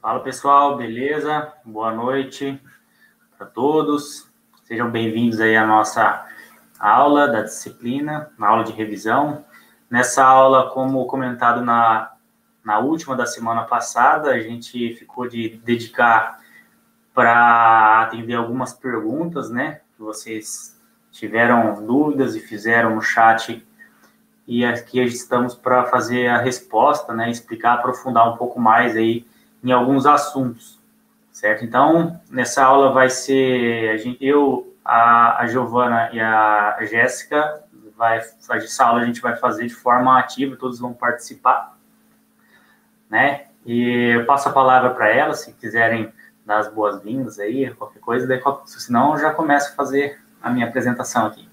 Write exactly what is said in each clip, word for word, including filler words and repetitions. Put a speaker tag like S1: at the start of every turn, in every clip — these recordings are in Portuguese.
S1: Fala pessoal, beleza? Boa noite para todos. Sejam bem-vindos aí à nossa aula da disciplina, na aula de revisão. Nessa aula, como comentado na, na última da semana passada, a gente ficou de dedicar para atender algumas perguntas, né? Que vocês tiveram dúvidas e fizeram no chat. E aqui estamos para fazer a resposta, né? Explicar, aprofundar um pouco mais aí em alguns assuntos, certo? Então, nessa aula vai ser a gente, eu, a, a Giovana e a Jéssica, vai, essa aula a gente vai fazer de forma ativa, todos vão participar, né? E eu passo a palavra para elas, se quiserem dar as boas-vindas aí, qualquer coisa, daí, senão eu já começo a fazer a minha apresentação aqui.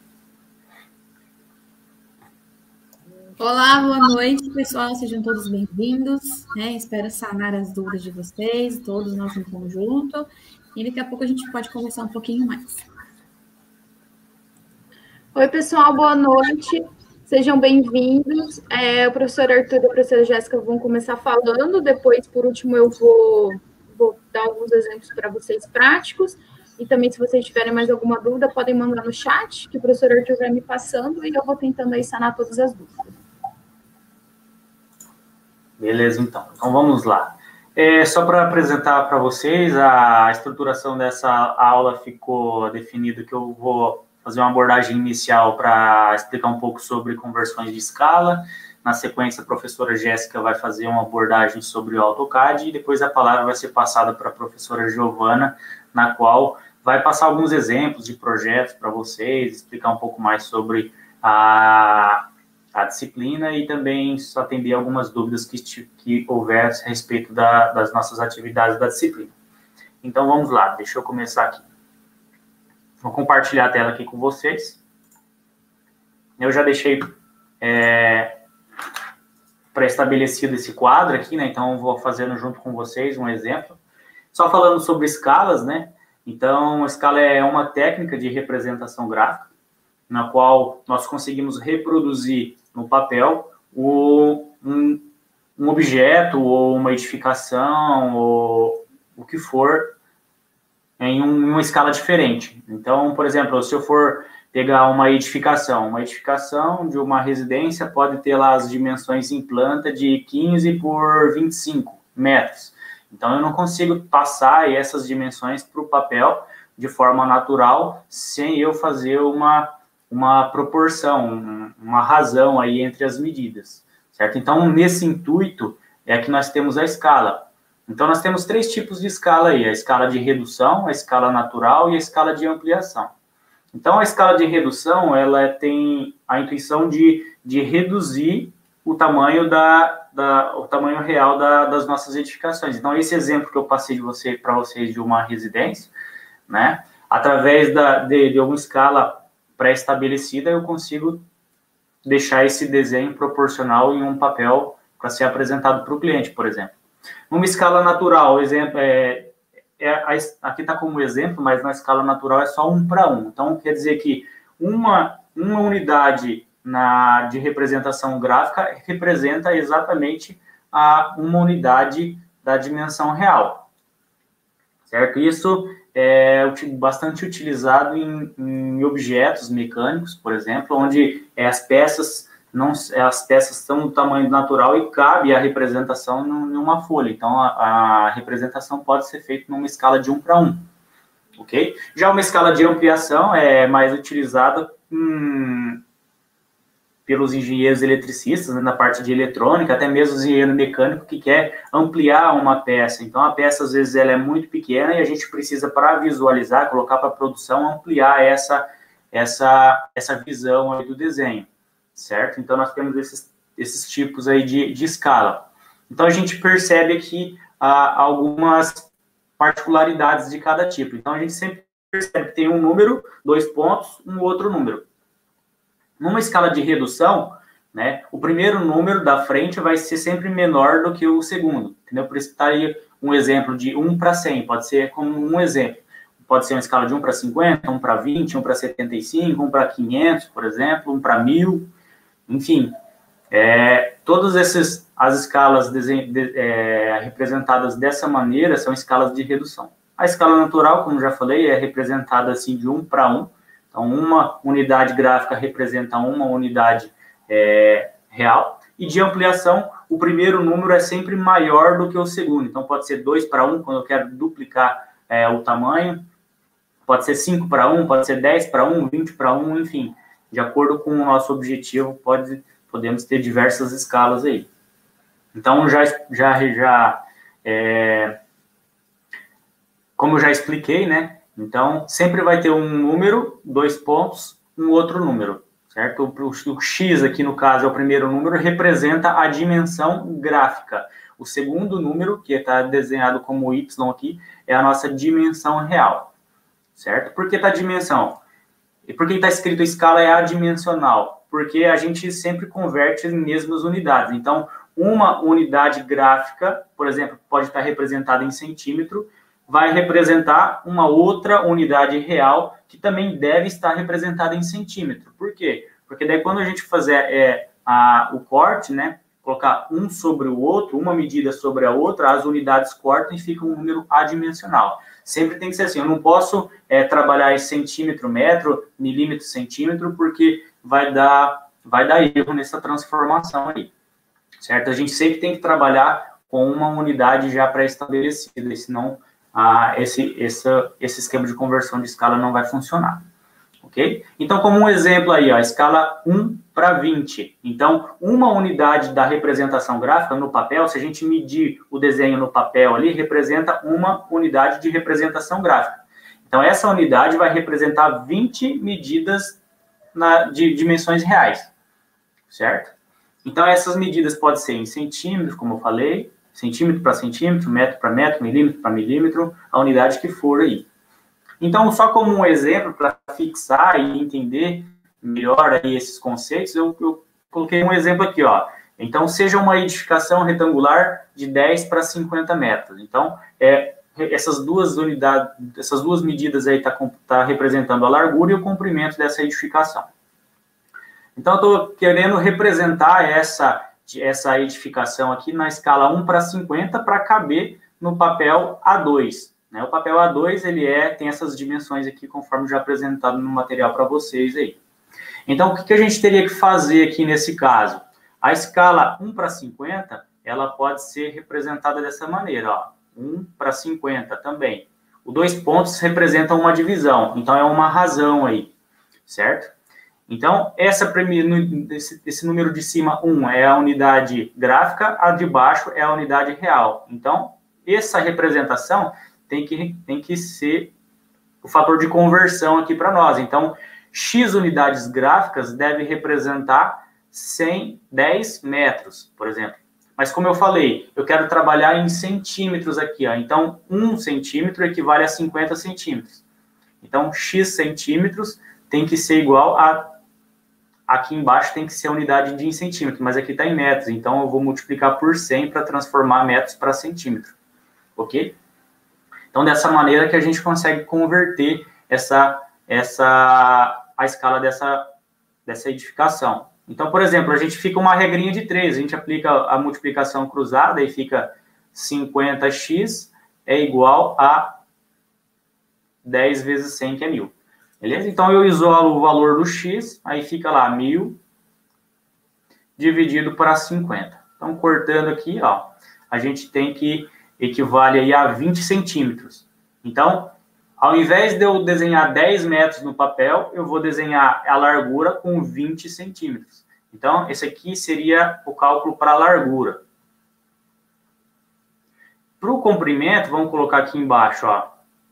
S2: Olá, boa noite, pessoal, sejam todos bem-vindos, né? Espero sanar as dúvidas de vocês, todos nós em conjunto, e daqui a pouco a gente pode conversar um pouquinho mais.
S3: Oi, pessoal, boa noite, sejam bem-vindos. É, o professor Arthur e a professora Jéssica vão começar falando, depois, por último, eu vou, vou dar alguns exemplos para vocês práticos, e também, se vocês tiverem mais alguma dúvida, podem mandar no chat, que o professor Arthur vai me passando, e eu vou tentando aí sanar todas as dúvidas.
S1: Beleza, então. Então, vamos lá. É, só para apresentar para vocês, a estruturação dessa aula ficou definida que eu vou fazer uma abordagem inicial para explicar um pouco sobre conversões de escala. Na sequência, a professora Jéssica vai fazer uma abordagem sobre o AutoCAD e depois a palavra vai ser passada para a professora Giovana, na qual vai passar alguns exemplos de projetos para vocês, explicar um pouco mais sobre a... a disciplina e também atender algumas dúvidas que, que houver a respeito da, das nossas atividades da disciplina. Então, vamos lá, deixa eu começar aqui. Vou compartilhar a tela aqui com vocês. Eu já deixei é, pré-estabelecido esse quadro aqui, né? Então, eu vou fazendo junto com vocês um exemplo. Só falando sobre escalas, né? Então, a escala é uma técnica de representação gráfica, na qual nós conseguimos reproduzir no papel o, um, um objeto ou uma edificação ou o que for em, um, em uma escala diferente. Então, por exemplo, se eu for pegar uma edificação, uma edificação de uma residência pode ter lá as dimensões em planta de quinze por vinte e cinco metros. Então, eu não consigo passar essas dimensões para o papel de forma natural sem eu fazer uma uma proporção, uma razão aí entre as medidas, certo? Então, nesse intuito, é que nós temos a escala. Então, nós temos três tipos de escala aí, a escala de redução, a escala natural e a escala de ampliação. Então, a escala de redução, ela tem a intuição de, de reduzir o tamanho, da, da, o tamanho real da, das nossas edificações. Então, esse exemplo que eu passei de você, para vocês de uma residência, né? Através da, de, de alguma escala pré-estabelecida, eu consigo deixar esse desenho proporcional em um papel para ser apresentado para o cliente, por exemplo. Numa escala natural, exemplo, é, é, aqui está como exemplo, mas na escala natural é só um para um. Então, quer dizer que uma, uma unidade na, de representação gráfica representa exatamente a, uma unidade da dimensão real, certo? Isso é bastante utilizado em, em objetos mecânicos, por exemplo, onde as peças não as peças estão do tamanho natural e cabe a representação numa folha. Então, a, a representação pode ser feita numa escala de um para um, ok? Já uma escala de ampliação é mais utilizada hum, pelos engenheiros eletricistas, né, na parte de eletrônica, até mesmo o engenheiro mecânico que quer ampliar uma peça. Então, a peça, às vezes, ela é muito pequena e a gente precisa, para visualizar, colocar para a produção, ampliar essa, essa, essa visão aí do desenho, certo? Então, nós temos esses, esses tipos aí de, de escala. Então, a gente percebe aqui ah, algumas particularidades de cada tipo. Então, a gente sempre percebe que tem um número, dois pontos, um outro número. Numa escala de redução, né, o primeiro número da frente vai ser sempre menor do que o segundo, entendeu? Por isso está aí um exemplo de um para cem, pode ser como um exemplo. Pode ser uma escala de um para cinquenta, um para vinte, um para setenta e cinco, um para quinhentos, por exemplo, um para mil, enfim. É, todas essas, as escalas de, de, é, representadas dessa maneira são escalas de redução. A escala natural, como já falei, é representada assim de um para um. Então, uma unidade gráfica representa uma unidade é, real. E de ampliação, o primeiro número é sempre maior do que o segundo. Então, pode ser dois para um, quando eu quero duplicar é, o tamanho. Pode ser cinco para um, pode ser dez para um, vinte para um, enfim. De acordo com o nosso objetivo, pode, podemos ter diversas escalas aí. Então, já, já, já é, como eu já expliquei, né? Então, sempre vai ter um número, dois pontos, um outro número, certo? O, o X aqui, no caso, é o primeiro número, representa a dimensão gráfica. O segundo número, que está desenhado como Y aqui, é a nossa dimensão real, certo? Por que está dimensão? E por que está escrito escala é adimensional? Porque a gente sempre converte em mesmas unidades. Então, uma unidade gráfica, por exemplo, pode estar representada em centímetro, vai representar uma outra unidade real que também deve estar representada em centímetro. Por quê? Porque daí quando a gente fazer é, a, o corte, né, colocar um sobre o outro, uma medida sobre a outra, as unidades cortam e fica um número adimensional. Sempre tem que ser assim, eu não posso é, trabalhar em centímetro, metro, milímetro, centímetro, porque vai dar, vai dar erro nessa transformação aí. Certo? A gente sempre tem que trabalhar com uma unidade já pré-estabelecida, senão ah, esse, essa, esse esquema de conversão de escala não vai funcionar. Ok? Então, como um exemplo aí, ó, a escala um para vinte. Então, uma unidade da representação gráfica no papel, se a gente medir o desenho no papel ali, representa uma unidade de representação gráfica. Então, essa unidade vai representar vinte medidas na, de dimensões reais. Certo? Então, essas medidas podem ser em centímetros, como eu falei, centímetro para centímetro, metro para metro, milímetro para milímetro, a unidade que for aí. Então, só como um exemplo para fixar e entender melhor aí esses conceitos, eu, eu coloquei um exemplo aqui, ó. Então, seja uma edificação retangular de dez para cinquenta metros. Então, é, essas duas unidades, essas duas medidas aí tá, tá representando a largura e o comprimento dessa edificação. Então, eu estou querendo representar essa, essa edificação aqui na escala um para cinquenta para caber no papel A dois. Né? O papel A dois ele é, tem essas dimensões aqui, conforme já apresentado no material para vocês aí. Então, o que, que a gente teria que fazer aqui nesse caso? A escala um para cinquenta, ela pode ser representada dessa maneira, ó. um para cinquenta também. Os dois pontos representam uma divisão, então é uma razão aí, certo? Então, essa primeira, esse, esse número de cima, um, é a unidade gráfica, a de baixo é a unidade real. Então, essa representação tem que, tem que ser o fator de conversão aqui para nós. Então, X unidades gráficas deve representar cem, dez metros, por exemplo. Mas, como eu falei, eu quero trabalhar em centímetros aqui, ó. Então, um centímetro equivale a cinquenta centímetros. Então, X centímetros tem que ser igual a... Aqui embaixo tem que ser a unidade de centímetro, mas aqui está em metros. Então, eu vou multiplicar por cem para transformar metros para centímetro. Ok? Então, dessa maneira que a gente consegue converter essa, essa, a escala dessa, dessa edificação. Então, por exemplo, a gente fica uma regrinha de três. A gente aplica a multiplicação cruzada e fica cinquenta x é igual a dez vezes cem, que é mil. Beleza? Então, eu isolo o valor do x, aí fica lá mil dividido para cinquenta. Então, cortando aqui, ó, a gente tem que equivale aí a vinte centímetros. Então, ao invés de eu desenhar dez metros no papel, eu vou desenhar a largura com vinte centímetros. Então, esse aqui seria o cálculo para a largura. Para o comprimento, vamos colocar aqui embaixo, ó.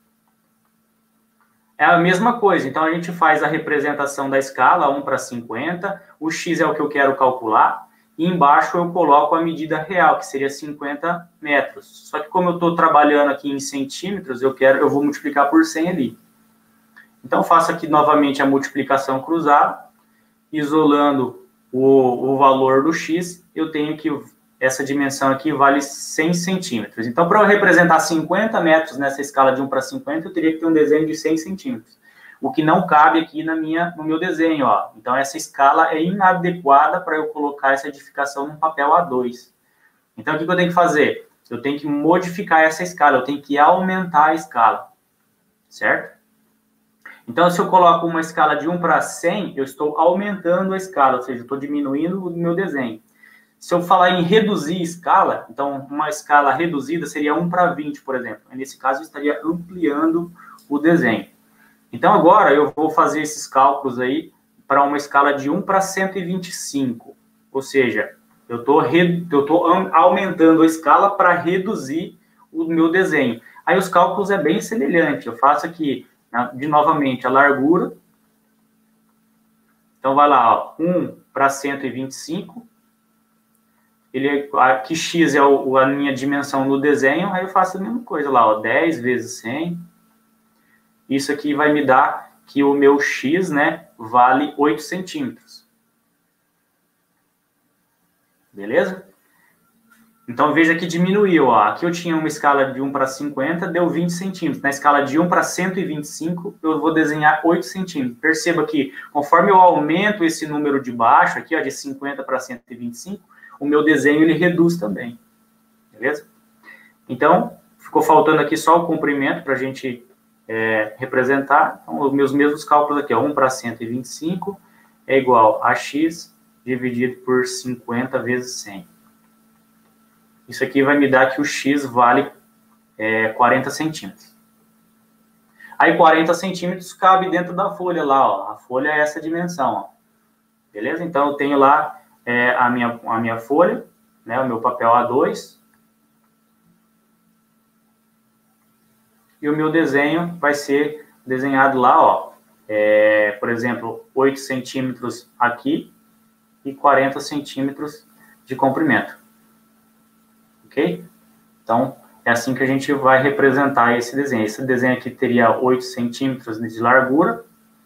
S1: É a mesma coisa, então a gente faz a representação da escala um para cinquenta, o x é o que eu quero calcular, e embaixo eu coloco a medida real, que seria cinquenta metros. Só que como eu estou trabalhando aqui em centímetros, eu, quero, eu vou multiplicar por cem ali. Então faço aqui novamente a multiplicação cruzada, isolando o, o valor do x, eu tenho que essa dimensão aqui vale cem centímetros. Então, para eu representar cinquenta metros nessa escala de um para cinquenta, eu teria que ter um desenho de cem centímetros. O que não cabe aqui na minha, no meu desenho, ó. Então, essa escala é inadequada para eu colocar essa edificação no papel A dois. Então, o que eu tenho que fazer? Eu tenho que modificar essa escala, eu tenho que aumentar a escala, certo? Então, se eu coloco uma escala de um para cem, eu estou aumentando a escala, ou seja, eu estou diminuindo o meu desenho. Se eu falar em reduzir escala, então, uma escala reduzida seria um para vinte, por exemplo. Nesse caso, eu estaria ampliando o desenho. Então, agora, eu vou fazer esses cálculos aí para uma escala de um para cento e vinte e cinco, ou seja, eu estou eu tô aumentando a escala para reduzir o meu desenho. Aí os cálculos é bem semelhante. Eu faço aqui, de novamente, a largura. Então, vai lá, ó, um para cento e vinte e cinco. Ele, aqui x é o, a minha dimensão no desenho. Aí eu faço a mesma coisa lá, ó, dez vezes cem. Isso aqui vai me dar que o meu x, né, vale oito centímetros. Beleza? Então, veja que diminuiu. Ó. Aqui eu tinha uma escala de um para cinquenta, deu vinte centímetros. Na escala de um para cento e vinte e cinco, eu vou desenhar oito centímetros. Perceba que, conforme eu aumento esse número de baixo, aqui, ó, de cinquenta para cento e vinte e cinco, o meu desenho ele reduz também. Beleza? Então, ficou faltando aqui só o comprimento para a gente é, representar. Então, os meus mesmos cálculos aqui, ó, um para cento e vinte e cinco é igual a x dividido por cinquenta vezes cem. Isso aqui vai me dar que o x vale é, quarenta centímetros. Aí quarenta centímetros cabe dentro da folha lá, ó. A folha é essa dimensão, ó. Beleza? Então eu tenho lá é, a, minha, a minha folha, né, o meu papel A dois. E o meu desenho vai ser desenhado lá, ó. É, por exemplo, oito centímetros aqui e quarenta centímetros de comprimento. Ok? Então, é assim que a gente vai representar esse desenho. Esse desenho aqui teria oito centímetros de largura.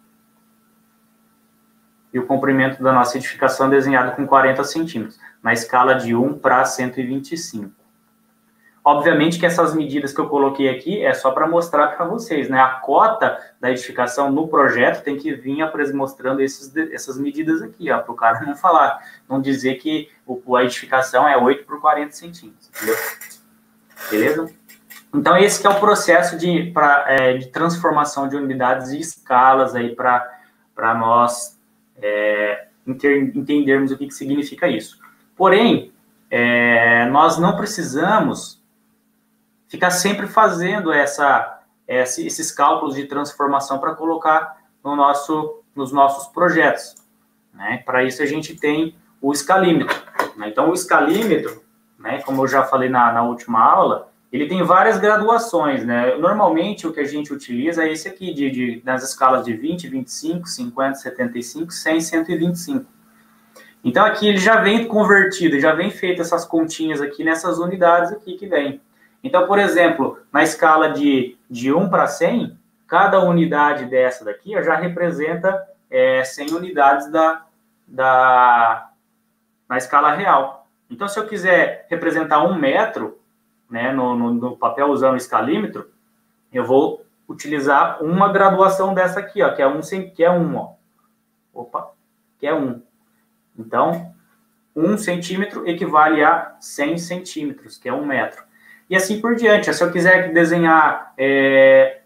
S1: E o comprimento da nossa edificação desenhado com quarenta centímetros, na escala de um para cento e vinte e cinco. Obviamente que essas medidas que eu coloquei aqui é só para mostrar para vocês, né? A cota da edificação no projeto tem que vir mostrando esses, essas medidas aqui, ó, para o cara não falar, não dizer que o, a edificação é oito por quarenta centímetros, entendeu? Beleza? Então, esse que é o processo de, pra, é, de transformação de unidades e escalas aí para nós é, inter, entendermos o que, que significa isso. Porém, é, nós não precisamos ficar sempre fazendo essa, esses cálculos de transformação para colocar no nosso, nos nossos projetos, né? Para isso a gente tem o escalímetro, né? Então o escalímetro, né, como eu já falei na, na última aula, ele tem várias graduações, né? Normalmente o que a gente utiliza é esse aqui, de, de, nas escalas de vinte, vinte e cinco, cinquenta, setenta e cinco, cem, cento e vinte e cinco. Então aqui ele já vem convertido, já vem feito essas continhas aqui nessas unidades aqui que vem. Então, por exemplo, na escala de, de um para cem, cada unidade dessa daqui ó, já representa é, cem unidades da, da, na escala real. Então, se eu quiser representar um metro, né, no, no, no papel usando o escalímetro, eu vou utilizar uma graduação dessa aqui, ó, que é um, que é um, ó. Opa, que é um. Então, um centímetro equivale a cem centímetros, que é um metro. E assim por diante. Se eu quiser desenhar é,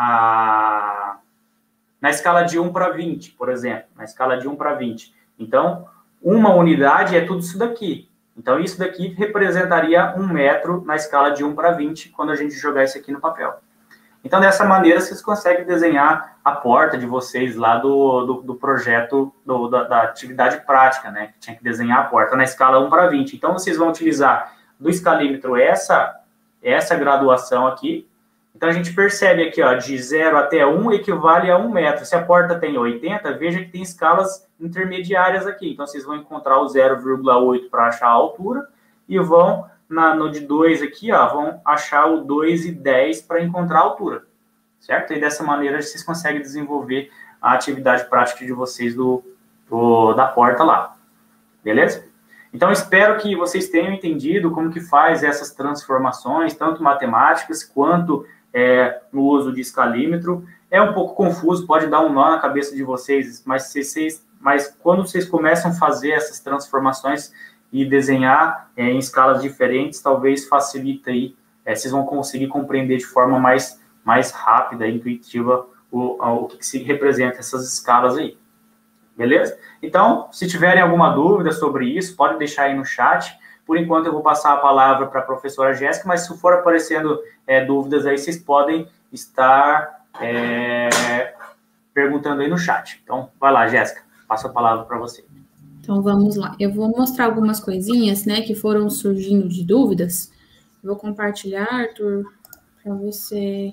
S1: a, na escala de um para vinte, por exemplo, na escala de um para vinte. Então, uma unidade é tudo isso daqui. Então, isso daqui representaria um metro na escala de um para vinte, quando a gente jogar isso aqui no papel. Então, dessa maneira, vocês conseguem desenhar a porta de vocês lá do, do, do projeto, do, da, da atividade prática, né? Que tinha que desenhar a porta na escala um para vinte. Então, vocês vão utilizar do escalímetro essa, essa graduação aqui. Então, a gente percebe aqui, ó, de zero até um equivale a um metro. Se a porta tem oitenta, veja que tem escalas intermediárias aqui. Então, vocês vão encontrar o zero vírgula oito para achar a altura e vão... Na, no de dois aqui, ó, vão achar o dois e dez para encontrar a altura, certo? E dessa maneira vocês conseguem desenvolver a atividade prática de vocês do, do, da porta lá, beleza? Então, espero que vocês tenham entendido como que faz essas transformações, tanto matemáticas quanto é, no uso de escalímetro. É um pouco confuso, pode dar um nó na cabeça de vocês, mas, vocês, mas quando vocês começam a fazer essas transformações, e desenhar é, em escalas diferentes, talvez facilita aí, é, vocês vão conseguir compreender de forma mais, mais rápida e intuitiva o, o que, que se representa essas escalas aí. Beleza? Então, se tiverem alguma dúvida sobre isso, pode deixar aí no chat. Por enquanto, eu vou passar a palavra para a professora Jéssica, mas se for aparecendo é, dúvidas aí, vocês podem estar é, perguntando aí no chat. Então, vai lá, Jéssica, passo a palavra para você.
S2: Então, vamos lá. Eu vou mostrar algumas coisinhas, né, que foram surgindo de dúvidas. Vou compartilhar, Arthur, para você.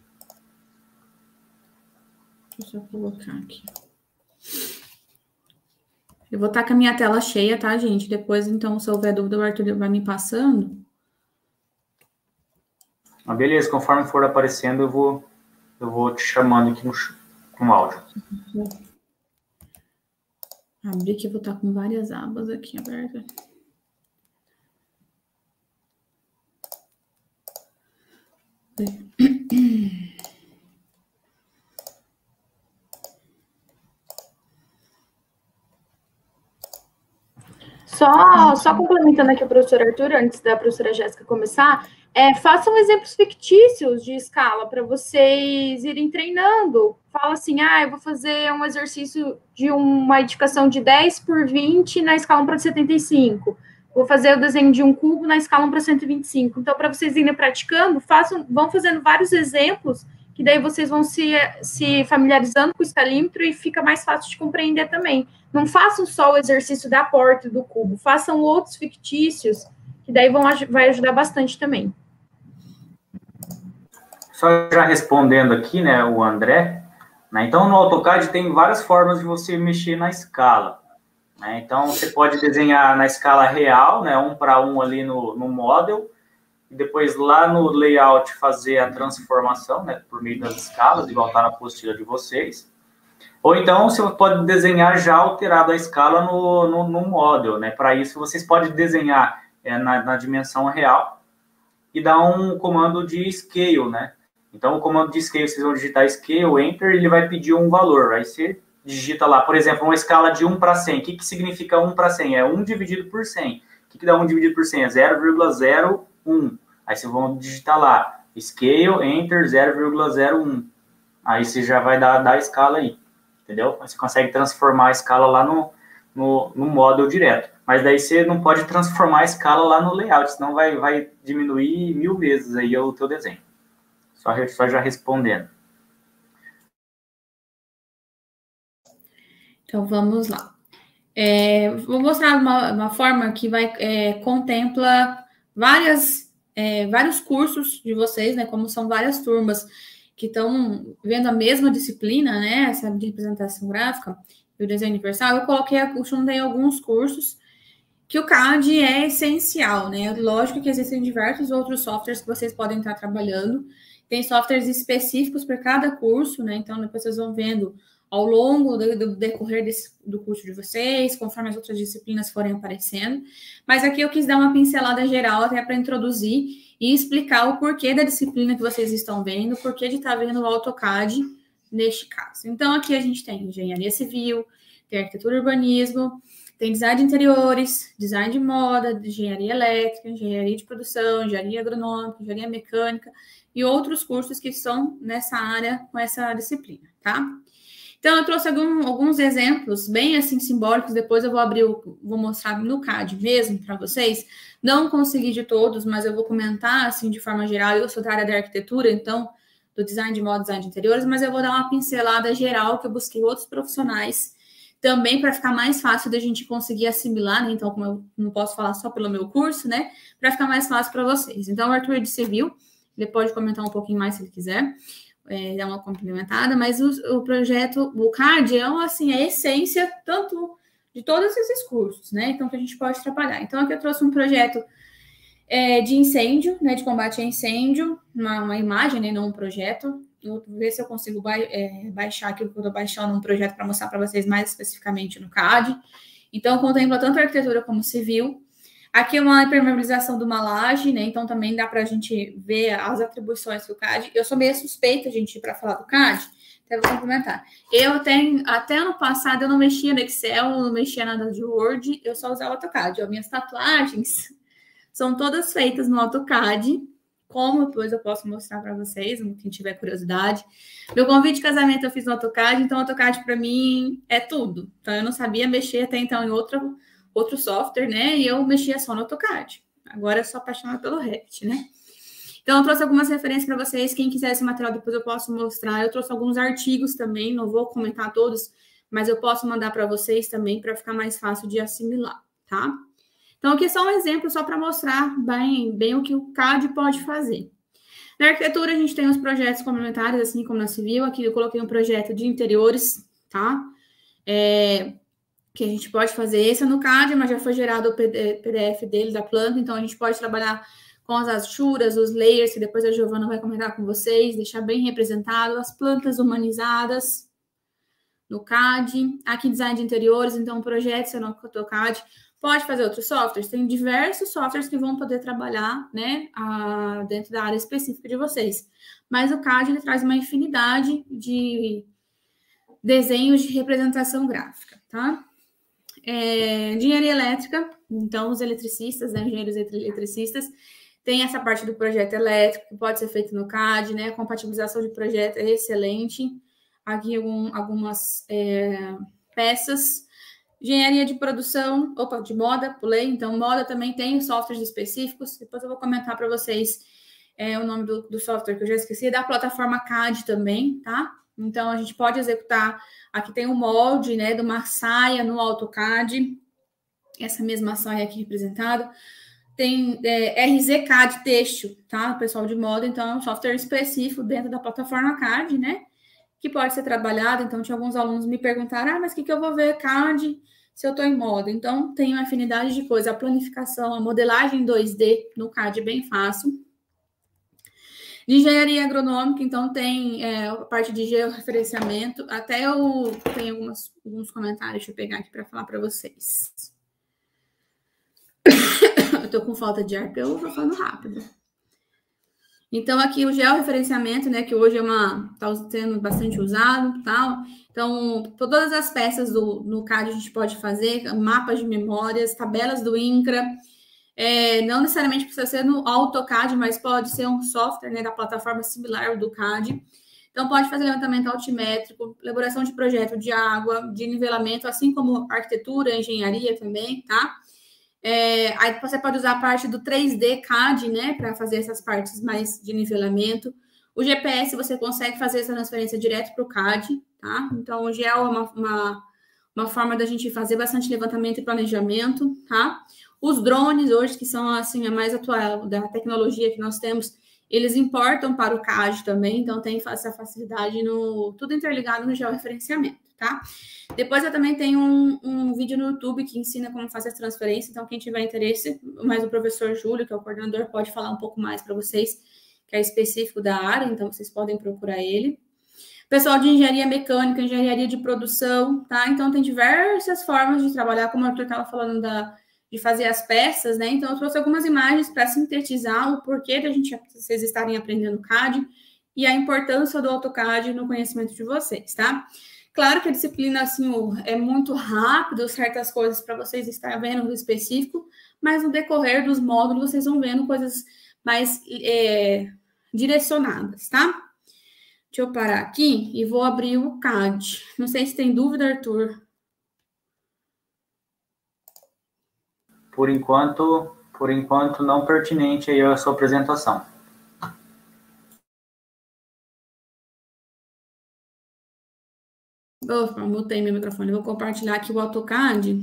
S2: Deixa eu só colocar aqui. Eu vou estar com a minha tela cheia, tá, gente? Depois, então, se houver dúvida, o Arthur vai me passando.
S1: Ah, beleza, conforme for aparecendo, eu vou, eu vou te chamando aqui no, no áudio.
S2: Abrir que eu vou estar com várias abas aqui abertas.
S3: Só, só complementando aqui o professor Arthur, antes da professora Jéssica começar, é, façam exemplos fictícios de escala para vocês irem treinando. Fala assim, ah, eu vou fazer um exercício de uma indicação de dez por vinte na escala um para setenta e cinco. Vou fazer o desenho de um cubo na escala um para cento e vinte e cinco. Então, para vocês irem praticando, façam, vão fazendo vários exemplos, que daí vocês vão se, se familiarizando com o escalímetro e fica mais fácil de compreender também. Não façam só o exercício da porta do cubo, façam outros fictícios, que daí vão, vai ajudar bastante também.
S1: Só já respondendo aqui, né, o André, né, então no AutoCAD tem várias formas de você mexer na escala, né, então você pode desenhar na escala real, né, um para um ali no, no model, e depois lá no layout fazer a transformação, né, por meio das escalas, igual está na apostila de vocês. Ou então você pode desenhar já alterado a escala no, no, no model, né? Para isso vocês podem desenhar é, na, na dimensão real e dar um comando de scale, né? Então o comando de scale, vocês vão digitar scale, enter, e ele vai pedir um valor. Aí você digita lá, por exemplo, uma escala de um para cem. O que, que significa um para cem? É um dividido por cem. O que, que dá um dividido por cem? É zero vírgula zero um. Aí vocês vão digitar lá, scale, enter, zero vírgula zero um. Aí você já vai dar, dar a escala aí. Entendeu? Você consegue transformar a escala lá no, no, no model direto. Mas daí você não pode transformar a escala lá no layout, senão vai, vai diminuir mil vezes aí o teu desenho. Só, só já respondendo.
S2: Então, vamos lá. É, vou mostrar uma, uma forma que vai é, contempla várias, é, vários cursos de vocês, né? Como são várias turmas que estão vendo a mesma disciplina, né, essa de representação gráfica e o desenho universal, eu coloquei, eu juntei alguns cursos que o C A D é essencial, né, lógico que existem diversos outros softwares que vocês podem estar trabalhando, tem softwares específicos para cada curso, né, então depois vocês vão vendo ao longo do, do decorrer desse, do curso de vocês, conforme as outras disciplinas forem aparecendo, mas aqui eu quis dar uma pincelada geral até para introduzir e explicar o porquê da disciplina que vocês estão vendo, o porquê de estar vendo o AutoCAD neste caso. Então, aqui a gente tem engenharia civil, tem arquitetura e urbanismo, tem design de interiores, design de moda, engenharia elétrica, engenharia de produção, engenharia agronômica, engenharia mecânica e outros cursos que são nessa área com essa disciplina, tá? Então, eu trouxe algum, alguns exemplos bem assim simbólicos, depois eu vou abrir, o, vou mostrar no C A D mesmo para vocês. Não consegui de todos, mas eu vou comentar assim de forma geral. Eu sou da área da arquitetura, então, do design de moda, design de interiores, mas eu vou dar uma pincelada geral que eu busquei outros profissionais também para ficar mais fácil da gente conseguir assimilar, né? Então, como eu não posso falar só pelo meu curso, né? Para ficar mais fácil para vocês. Então, o Arthur é de civil, ele pode comentar um pouquinho mais se ele quiser. É, dar uma complementada, mas o, o projeto, o C A D é assim, a essência tanto de todos esses cursos, né? Então, que a gente pode trabalhar. Então, aqui eu trouxe um projeto é, de incêndio, né? De combate a incêndio, uma, uma imagem, né? Não um projeto. Eu vou ver se eu consigo ba é, baixar aquilo que eu estou baixando um projeto para mostrar para vocês mais especificamente no C A D. Então, contempla tanto a arquitetura como civil. Aqui é uma impermeabilização de uma laje, né? Então também dá para a gente ver as atribuições do C A D. Eu sou meio suspeita, gente, para falar do C A D, Até vou complementar. Eu tenho, até ano passado, eu não mexia no Excel, não mexia nada de Word, eu só usava AutoCAD. Ó, minhas tatuagens são todas feitas no AutoCAD, como depois eu posso mostrar para vocês, quem tiver curiosidade. Meu convite de casamento eu fiz no AutoCAD, então o AutoCAD para mim é tudo. Então eu não sabia mexer até então em outro, outro software, né? E eu mexia só no AutoCAD. Agora eu sou apaixonada pelo Revit, né? Então, eu trouxe algumas referências para vocês. Quem quiser esse material, depois eu posso mostrar. Eu trouxe alguns artigos também, não vou comentar todos, mas eu posso mandar para vocês também, para ficar mais fácil de assimilar, tá? Então, aqui é só um exemplo, só para mostrar bem, bem o que o C A D pode fazer. Na arquitetura, a gente tem os projetos complementares, assim como na civil. Aqui eu coloquei um projeto de interiores, tá? É, que a gente pode fazer. Esse é no C A D, mas já foi gerado o P D F dele, da planta, então a gente pode trabalhar com as achuras, os layers, que depois a Giovana vai comentar com vocês, deixar bem representado, as plantas humanizadas no C A D. Aqui, design de interiores, então, projetos no AutoCAD. Pode fazer outros softwares, tem diversos softwares que vão poder trabalhar, né, a, dentro da área específica de vocês. Mas o C A D, ele traz uma infinidade de desenhos de representação gráfica, tá? É, engenharia elétrica, então, os eletricistas, né, engenheiros eletricistas, tem essa parte do projeto elétrico, que pode ser feito no C A D, né? A compatibilização de projeto é excelente. Aqui algum, algumas é, peças. Engenharia de produção, opa, de moda, pulei. Então, moda também tem softwares específicos. Depois eu vou comentar para vocês é, o nome do, do software que eu já esqueci. Da plataforma C A D também, tá? Então, a gente pode executar. Aqui tem um molde, né? De uma saia no AutoCAD. Essa mesma saia aqui representada. Tem é, R Z C A D têxtil, tá? Pessoal de moda, então é um software específico dentro da plataforma C A D, né? Que pode ser trabalhado. Então, tinha alguns alunos me perguntaram, ah, mas o que, que eu vou ver C A D se eu estou em moda? Então, tem uma afinidade de coisa, a planificação, a modelagem dois D no C A D bem fácil. De engenharia agronômica, então, tem é, a parte de georreferenciamento. Até eu tenho algumas, alguns comentários, deixa eu pegar aqui para falar para vocês. Eu tô com falta de ar, porque eu tô falando rápido. Então, aqui o georreferenciamento, né, que hoje é uma, tá sendo bastante usado, tal. Então, todas as peças do, no C A D a gente pode fazer, mapas de memórias, tabelas do INCRA. É, não necessariamente precisa ser no AutoCAD, mas pode ser um software, né, da plataforma similar ao do C A D. Então, pode fazer levantamento altimétrico, elaboração de projeto de água, de nivelamento, assim como arquitetura, engenharia também, tá? É, aí você pode usar a parte do três D C A D, né, para fazer essas partes mais de nivelamento. O G P S você consegue fazer essa transferência direto para o C A D, tá? Então, o Geo é uma, uma, uma forma da gente fazer bastante levantamento e planejamento, tá? Os drones hoje, que são, assim, a mais atual da tecnologia que nós temos, eles importam para o C A D também, então tem essa facilidade no... tudo interligado no georreferenciamento, tá? Depois eu também tenho um, um vídeo no YouTube que ensina como fazer essa transferência, então quem tiver interesse, mas o professor Júlio, que é o coordenador, pode falar um pouco mais para vocês, que é específico da área, então vocês podem procurar ele. Pessoal de engenharia mecânica, engenharia de produção, tá? Então tem diversas formas de trabalhar, como o Arthur estava falando da, de fazer as peças, né? Então eu trouxe algumas imagens para sintetizar o porquê da gente, vocês estarem aprendendo C A D e a importância do AutoCAD no conhecimento de vocês, tá? Claro que a disciplina, assim, é muito rápido, certas coisas para vocês estarem vendo no específico, mas no decorrer dos módulos vocês vão vendo coisas mais é, direcionadas, tá? Deixa eu parar aqui e vou abrir o C A D. Não sei se tem dúvida, Arthur.
S1: Por enquanto, por enquanto não pertinente aí a sua apresentação.
S2: Opa, mutei meu microfone. Vou compartilhar aqui o AutoCAD.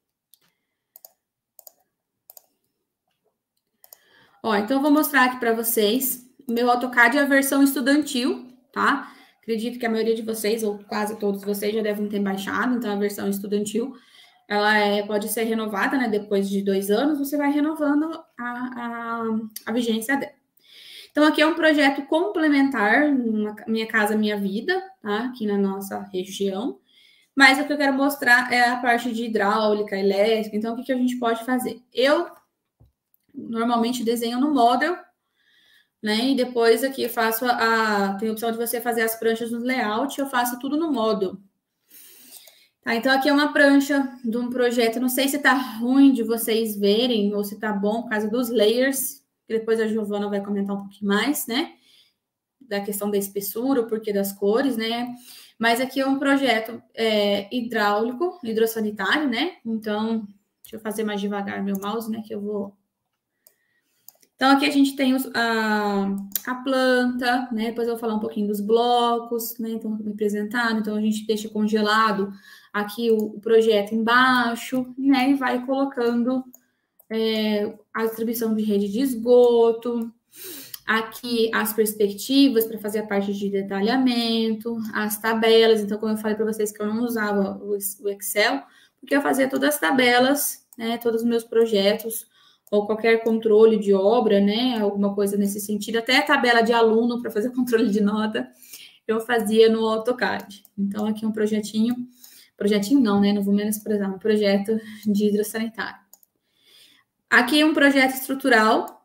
S2: Ó, então eu vou mostrar aqui para vocês. O meu AutoCAD é a versão estudantil, tá? Acredito que a maioria de vocês, ou quase todos vocês, já devem ter baixado. Então, a versão estudantil, ela é, pode ser renovada, né? Depois de dois anos, você vai renovando a, a, a vigência dela. Então, aqui é um projeto complementar, Minha Casa Minha Vida, tá? Aqui na nossa região. Mas o que eu quero mostrar é a parte de hidráulica, elétrica. Então, o que, que a gente pode fazer? Eu, normalmente, desenho no Model, né? E depois aqui eu faço a, a tem a opção de você fazer as pranchas no layout, eu faço tudo no módulo. Tá, então aqui é uma prancha de um projeto, não sei se tá ruim de vocês verem ou se tá bom por causa dos layers, que depois a Giovana vai comentar um pouquinho mais, né? Da questão da espessura, o porquê das cores, né? Mas aqui é um projeto é, hidráulico, hidrossanitário, né? Então, deixa eu fazer mais devagar meu mouse, né? Que eu vou... Então, aqui a gente tem os, a, a planta, né? Depois eu vou falar um pouquinho dos blocos, né? Então, representado. Então, a gente deixa congelado aqui o, o projeto embaixo, né? E vai colocando é, a distribuição de rede de esgoto. Aqui as perspectivas para fazer a parte de detalhamento, as tabelas. Então, como eu falei para vocês que eu não usava o Excel, porque eu fazia todas as tabelas, né? Todos os meus projetos, ou qualquer controle de obra, né? Alguma coisa nesse sentido, até a tabela de aluno para fazer controle de nota, eu fazia no AutoCAD. Então, aqui um projetinho, projetinho não, né? Não vou menosprezar, um projeto de hidrossanitário. Aqui é um projeto estrutural.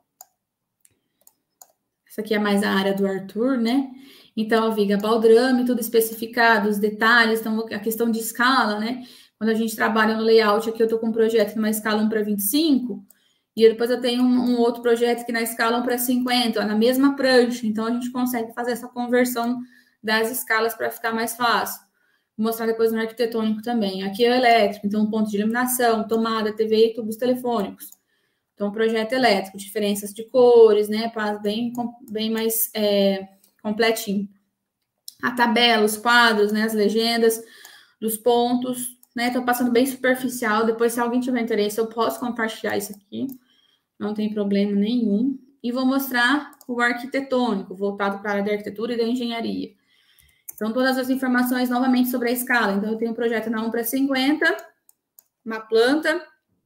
S2: Essa aqui é mais a área do Arthur, né? Então, a viga baldrame, tudo especificado, os detalhes, então a questão de escala, né? Quando a gente trabalha no layout, aqui eu tô com um projeto numa escala um para vinte e cinco, e depois eu tenho um, um outro projeto que na escala um para cinquenta, ó, na mesma prancha. Então, a gente consegue fazer essa conversão das escalas para ficar mais fácil. Vou mostrar depois no arquitetônico também. Aqui é o elétrico, então um ponto de iluminação, tomada, T V e tubos telefônicos. Então, projeto elétrico, diferenças de cores, né? Bem, bem mais é, completinho. A tabela, os quadros, né? As legendas dos pontos, né? Tô passando bem superficial. Depois, se alguém tiver interesse, eu posso compartilhar isso aqui. Não tem problema nenhum. E vou mostrar o arquitetônico, voltado para a área da arquitetura e da engenharia. Então, todas as informações novamente sobre a escala. Então, eu tenho um projeto na um para cinquenta, uma planta.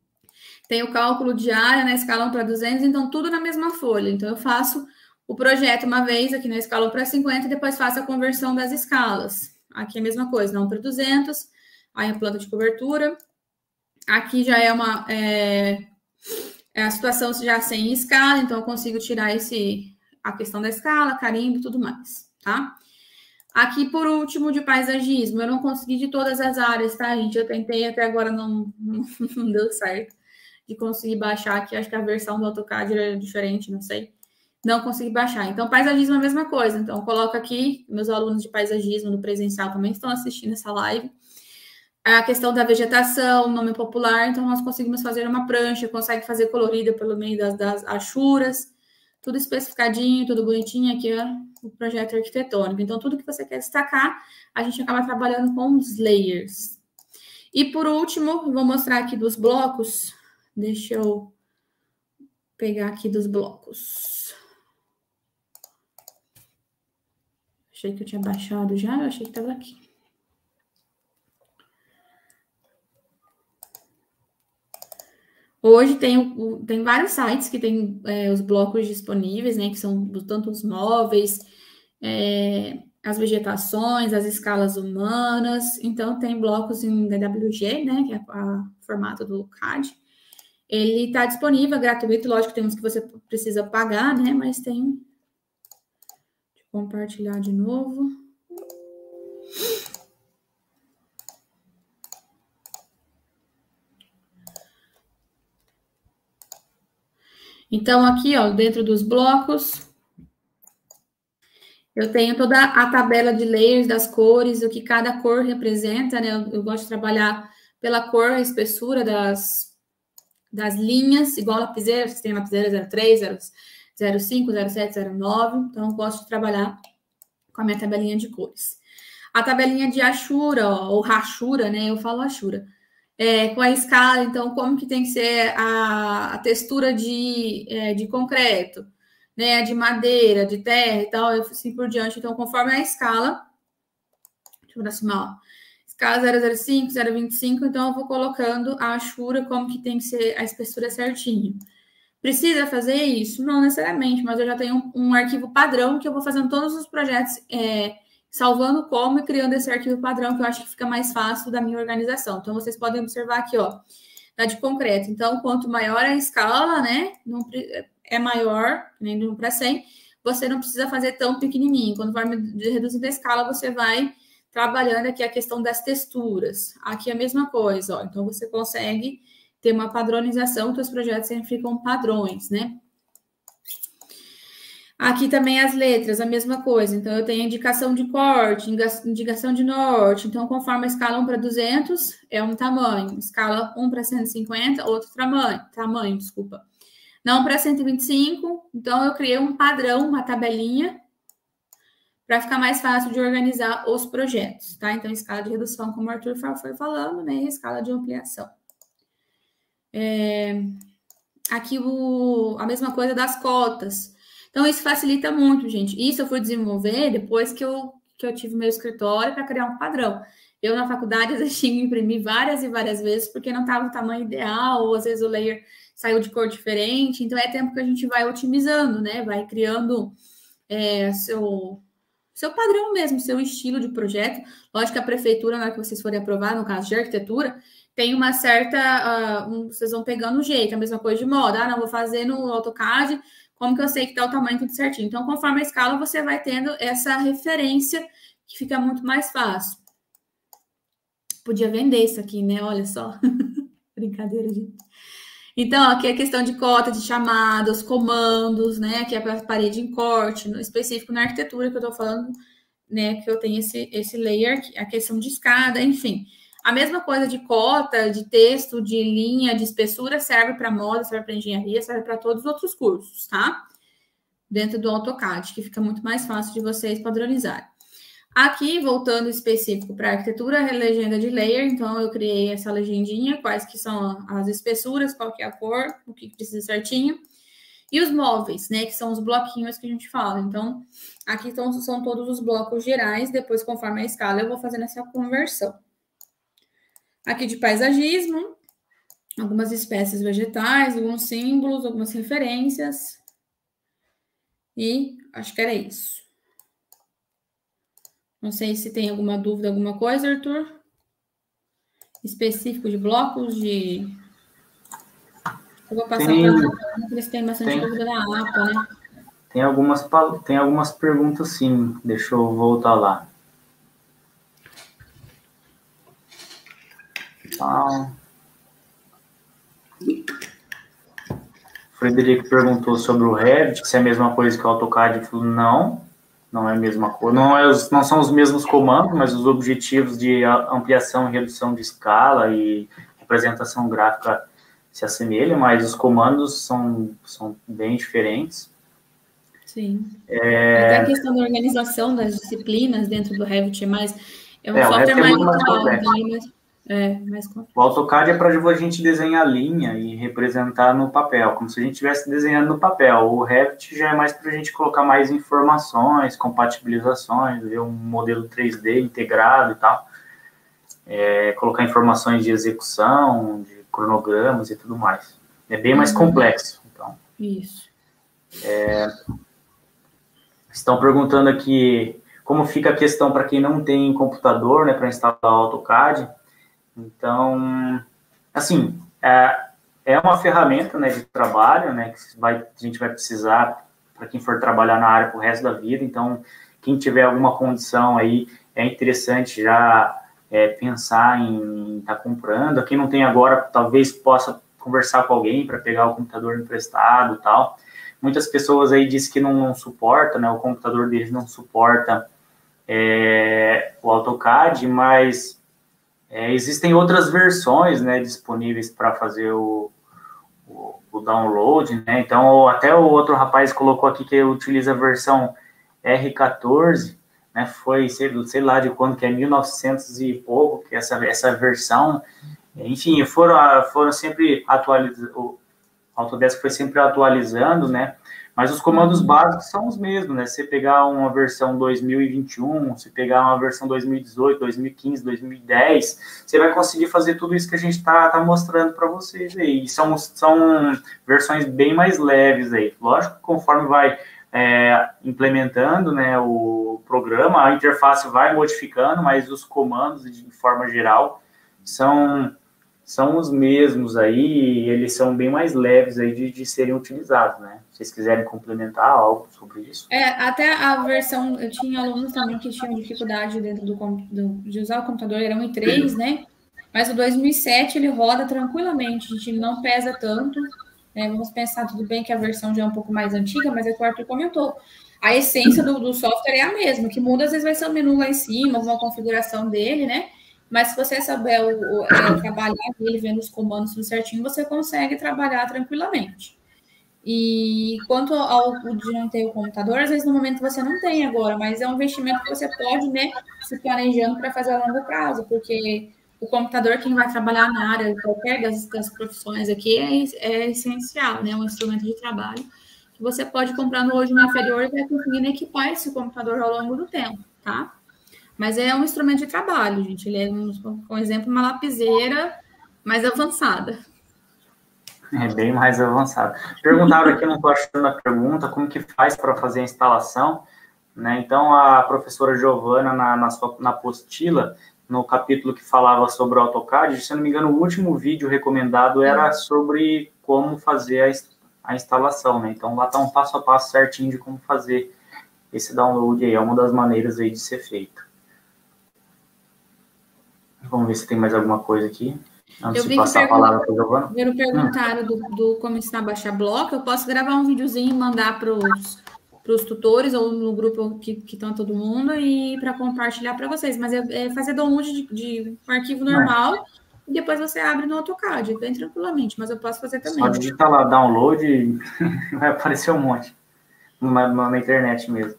S2: Tem o cálculo de área na escala um para duzentos, então tudo na mesma folha. Então, eu faço o projeto uma vez aqui na escala um para cinquenta e depois faço a conversão das escalas. Aqui é a mesma coisa, na um para duzentos, aí a planta de cobertura. Aqui já é uma é, é a situação já sem escala, então eu consigo tirar esse, a questão da escala, carimbo e tudo mais, tá? Aqui, por último, de paisagismo, eu não consegui de todas as áreas, tá, gente? Eu tentei, até agora não, não, não deu certo de conseguir baixar aqui, acho que a versão do AutoCAD era diferente, não sei. Não consegui baixar. Então, paisagismo é a mesma coisa. Então, eu coloco aqui, meus alunos de paisagismo no presencial também estão assistindo essa live. A questão da vegetação, nome popular, então nós conseguimos fazer uma prancha, consegue fazer colorida pelo meio das, das achuras, tudo especificadinho, tudo bonitinho, aqui é o projeto arquitetônico. Então, tudo que você quer destacar, a gente acaba trabalhando com os layers. E, por último, vou mostrar aqui dos blocos. Deixa eu pegar aqui dos blocos. Achei que eu tinha baixado já, eu achei que estava aqui. Hoje tem, tem vários sites que tem é, os blocos disponíveis, né? Que são tanto os móveis, é, as vegetações, as escalas humanas. Então, tem blocos em D W G, né? Que é o formato do C A D. Ele está disponível, é gratuito. Lógico que tem uns que você precisa pagar, né? Mas tem... Deixa eu compartilhar de novo. Então, aqui, ó, dentro dos blocos, eu tenho toda a tabela de layers das cores, o que cada cor representa, né? Eu, eu gosto de trabalhar pela cor, a espessura das, das linhas, igual a lapiseira, você tem lapiseira zero três, zero cinco, zero sete, zero nove, então eu gosto de trabalhar com a minha tabelinha de cores. A tabelinha de achura, ó, ou rachura, né? Eu falo achura. É, com a escala, então, como que tem que ser a, a textura de, é, de concreto, né, de madeira, de terra e tal, assim por diante. Então, conforme a escala, deixa eu aproximar, ó, escala zero zero cinco, zero vinte e cinco, então eu vou colocando a achura, como que tem que ser a espessura certinho. Precisa fazer isso? Não necessariamente, mas eu já tenho um, um arquivo padrão que eu vou fazendo todos os projetos, é, salvando como e criando esse arquivo padrão, que eu acho que fica mais fácil da minha organização. Então, vocês podem observar aqui, ó, da de concreto. Então, quanto maior a escala, né, não, é maior, nem de um para cem, você não precisa fazer tão pequenininho. Quando vai reduzindo a escala, você vai trabalhando aqui a questão das texturas. Aqui é a mesma coisa, ó. Então, você consegue ter uma padronização, que os projetos sempre ficam padrões, né? Aqui também as letras, a mesma coisa. Então, eu tenho indicação de corte, indicação de norte. Então, conforme a escala um para duzentos, é um tamanho. Escala um para cento e cinquenta, outro tamanho. Tamanho, desculpa. Não para cento e vinte e cinco. Então, eu criei um padrão, uma tabelinha, para ficar mais fácil de organizar os projetos, tá? Então, escala de redução, como o Arthur foi falando, né? E escala de ampliação. É... Aqui, o... a mesma coisa das cotas. Então, isso facilita muito, gente. Isso eu fui desenvolver depois que eu, que eu tive meu escritório para criar um padrão. Eu, na faculdade, eu tinha que imprimir várias e várias vezes, porque não estava o tamanho ideal, ou às vezes o layer saiu de cor diferente. Então, é tempo que a gente vai otimizando, né? Vai criando é, seu, seu padrão mesmo, seu estilo de projeto. Lógico que a prefeitura, na hora que vocês forem aprovar, no caso de arquitetura, tem uma certa... Uh, um, vocês vão pegando o jeito, a mesma coisa de moda. Ah, não, vou fazer no AutoCAD... Como que eu sei que tá o tamanho tudo certinho? Então, conforme a escala, você vai tendo essa referência que fica muito mais fácil. Podia vender isso aqui, né? Olha só. Brincadeira, gente. Então, aqui é a questão de cota, de chamadas, comandos, né? Aqui é a parede em corte, no específico na arquitetura que eu tô falando, né? Que eu tenho esse, esse layer, a questão de escada, enfim. A mesma coisa de cota, de texto, de linha, de espessura, serve para moda, serve para engenharia, serve para todos os outros cursos, tá? Dentro do AutoCAD, que fica muito mais fácil de vocês padronizarem. Aqui, voltando específico para arquitetura, a legenda de layer, então eu criei essa legendinha, quais que são as espessuras, qual que é a cor, o que precisa certinho. E os móveis, né, que são os bloquinhos que a gente fala. Então, aqui então, são todos os blocos gerais, depois, conforme a escala, eu vou fazendo essa conversão. Aqui de paisagismo, algumas espécies vegetais, alguns símbolos, algumas referências. E acho que era isso. Não sei se tem alguma dúvida, alguma coisa, Arthur? Específico de blocos, de... Eu vou passar
S1: tem,
S2: para porque eles têm bastante tem, dúvida na A P A, né?
S1: Tem algumas, tem algumas perguntas, sim. Deixa eu voltar lá. Ah. O Frederico perguntou sobre o Revit, se é a mesma coisa que o AutoCAD. Ele falou, não, não é a mesma coisa. Não, é os, não são os mesmos comandos, mas os objetivos de ampliação e redução de escala e representação gráfica se assemelham, mas os comandos são, são bem diferentes.
S2: Sim. É... Até a questão da organização das disciplinas dentro do Revit é mais... É um é, software mais atual, mais... É, mais
S1: o AutoCAD é para a gente desenhar linha e representar no papel, como se a gente estivesse desenhando no papel. O Revit já é mais para a gente colocar mais informações, compatibilizações, ver um modelo três D integrado e tal. É, colocar informações de execução, de cronogramas e tudo mais. É bem mais uhum. complexo. Então.
S2: Isso.
S1: É, estão perguntando aqui como fica a questão para quem não tem computador, né, para instalar o AutoCAD. Então, assim, é, é uma ferramenta, né, de trabalho, né, que vai, a gente vai precisar para quem for trabalhar na área pro resto da vida. Então, quem tiver alguma condição aí, é interessante já é, pensar em estar tá comprando. Quem não tem agora, talvez possa conversar com alguém para pegar o computador emprestado e tal. Muitas pessoas aí dizem que não, não suporta, né, o computador deles não suporta é, o AutoCAD, mas... É, existem outras versões, né, disponíveis para fazer o, o, o download, né? Então, até o outro rapaz colocou aqui que utiliza a versão R quatorze, né? Foi, sei, sei lá de quando, que é mil e novecentos e pouco, que essa, essa versão. Enfim, foram, foram sempre atualizados, o Autodesk foi sempre atualizando, né? Mas os comandos básicos são os mesmos, né? Se pegar uma versão dois mil e vinte e um, se pegar uma versão dois mil e dezoito, dois mil e quinze, dois mil e dez, você vai conseguir fazer tudo isso que a gente está tá mostrando para vocês aí. E são, são versões bem mais leves aí. Lógico que conforme vai é, implementando, né, o programa, a interface vai modificando, mas os comandos, de forma geral, são são os mesmos aí, e eles são bem mais leves aí de, de serem utilizados, né? Se vocês quiserem complementar algo sobre isso.
S2: É, até a versão, eu tinha alunos também que tinham dificuldade dentro do, do de usar o computador, era um e três, né? Mas o dois mil e sete ele roda tranquilamente, a gente não pesa tanto, né? Vamos pensar, tudo bem que a versão já é um pouco mais antiga, mas é o que o Arthur comentou. A essência do, do software é a mesma, que muda às vezes vai ser o menu lá em cima, alguma configuração dele, né? Mas se você souber o, o, é, trabalhar ele, vendo os comandos tudo certinho, você consegue trabalhar tranquilamente. E quanto ao de não ter o computador, às vezes no momento você não tem agora, mas é um investimento que você pode, né, se planejando para fazer a longo prazo, porque o computador, quem vai trabalhar na área, qualquer das, das profissões aqui, é, é essencial, né, um instrumento de trabalho, que você pode comprar no hoje no inferior e vai conseguindo equipar esse computador ao longo do tempo, tá? Mas é um instrumento de trabalho, gente, ele é, um, por exemplo, uma lapiseira mais avançada.
S1: É bem mais avançado. Perguntaram aqui, não estou achando a pergunta, como que faz para fazer a instalação, né? Então, a professora Giovana, na, na, sua, na apostila, no capítulo que falava sobre o AutoCAD, se eu não me engano, o último vídeo recomendado era sobre como fazer a, a instalação, né? Então, lá está um passo a passo certinho de como fazer esse download aí, é uma das maneiras aí de ser feito. Vamos ver se tem mais alguma coisa aqui. Antes
S2: eu
S1: de passar a palavra para o Giovana.
S2: Viram perguntaram do, do como ensinar a baixar bloco. Eu posso gravar um videozinho e mandar para os tutores ou no grupo que estão todo mundo e para compartilhar para vocês. Mas é, é fazer download de, de um arquivo normal é. E depois você abre no AutoCAD, bem tranquilamente. Mas eu posso fazer também.
S1: Só digitar lá download e vai aparecer um monte na, na internet mesmo.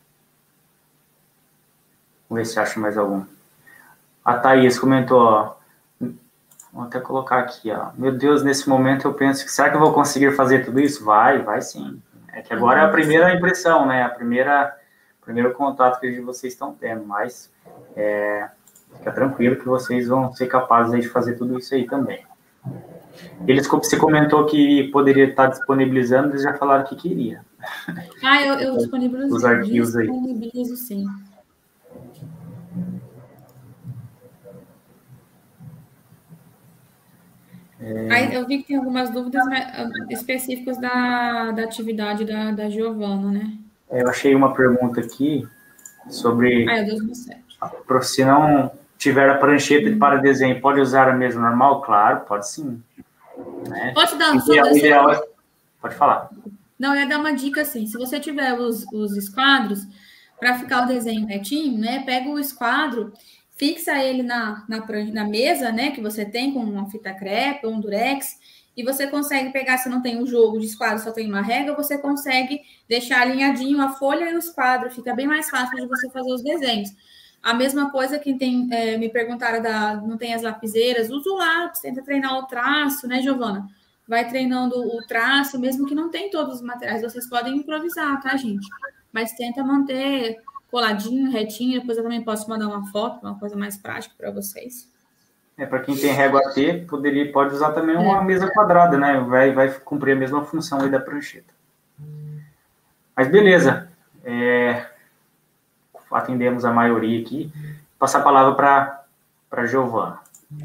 S1: Vamos ver se acho mais algum. A Thaís comentou, ó. Vou até colocar aqui, ó. Meu Deus, nesse momento eu penso que será que eu vou conseguir fazer tudo isso? Vai, vai sim. É que agora é a primeira impressão, né? A primeira, primeiro contato que vocês estão tendo, mas é, fica tranquilo que vocês vão ser capazes aí de fazer tudo isso aí também. Eles, você comentou que poderia estar disponibilizando, eles já falaram que queria.
S2: Ah, eu, eu disponibilizo,
S1: os arquivos aí.
S2: Disponibilizo sim. É... Aí eu vi que tem algumas dúvidas específicas da, da atividade da, da Giovana, né?
S1: Eu achei uma pergunta aqui sobre...
S2: Ah, é dois mil e sete.
S1: Se não tiver a prancheta hum. para desenho, pode usar a mesa normal? Claro, pode sim. Né?
S2: Pode dar...
S1: Ideal, só, ideal é... Pode falar.
S2: Não, eu ia dar uma dica assim. Se você tiver os, os esquadros, para ficar o desenho retinho, né? Pega o esquadro... Fixa ele na, na, na mesa, né, que você tem com uma fita crepe ou um durex, e você consegue pegar, se não tem um jogo de esquadro, só tem uma régua, você consegue deixar alinhadinho a folha e os quadros, fica bem mais fácil de você fazer os desenhos. A mesma coisa que tem, é, me perguntaram, da, não tem as lapiseiras, usa o lápis, tenta treinar o traço, né, Giovana? Vai treinando o traço, mesmo que não tem todos os materiais, vocês podem improvisar, tá, gente? Mas tenta manter... coladinho, retinho, depois eu também posso mandar uma foto, uma coisa mais prática para vocês.
S1: É, para quem tem régua T, poderia, pode usar também uma é. mesa quadrada, né? Vai, vai cumprir a mesma função aí da prancheta. Mas beleza. É, atendemos a maioria aqui. Vou passar a palavra para a Giovana.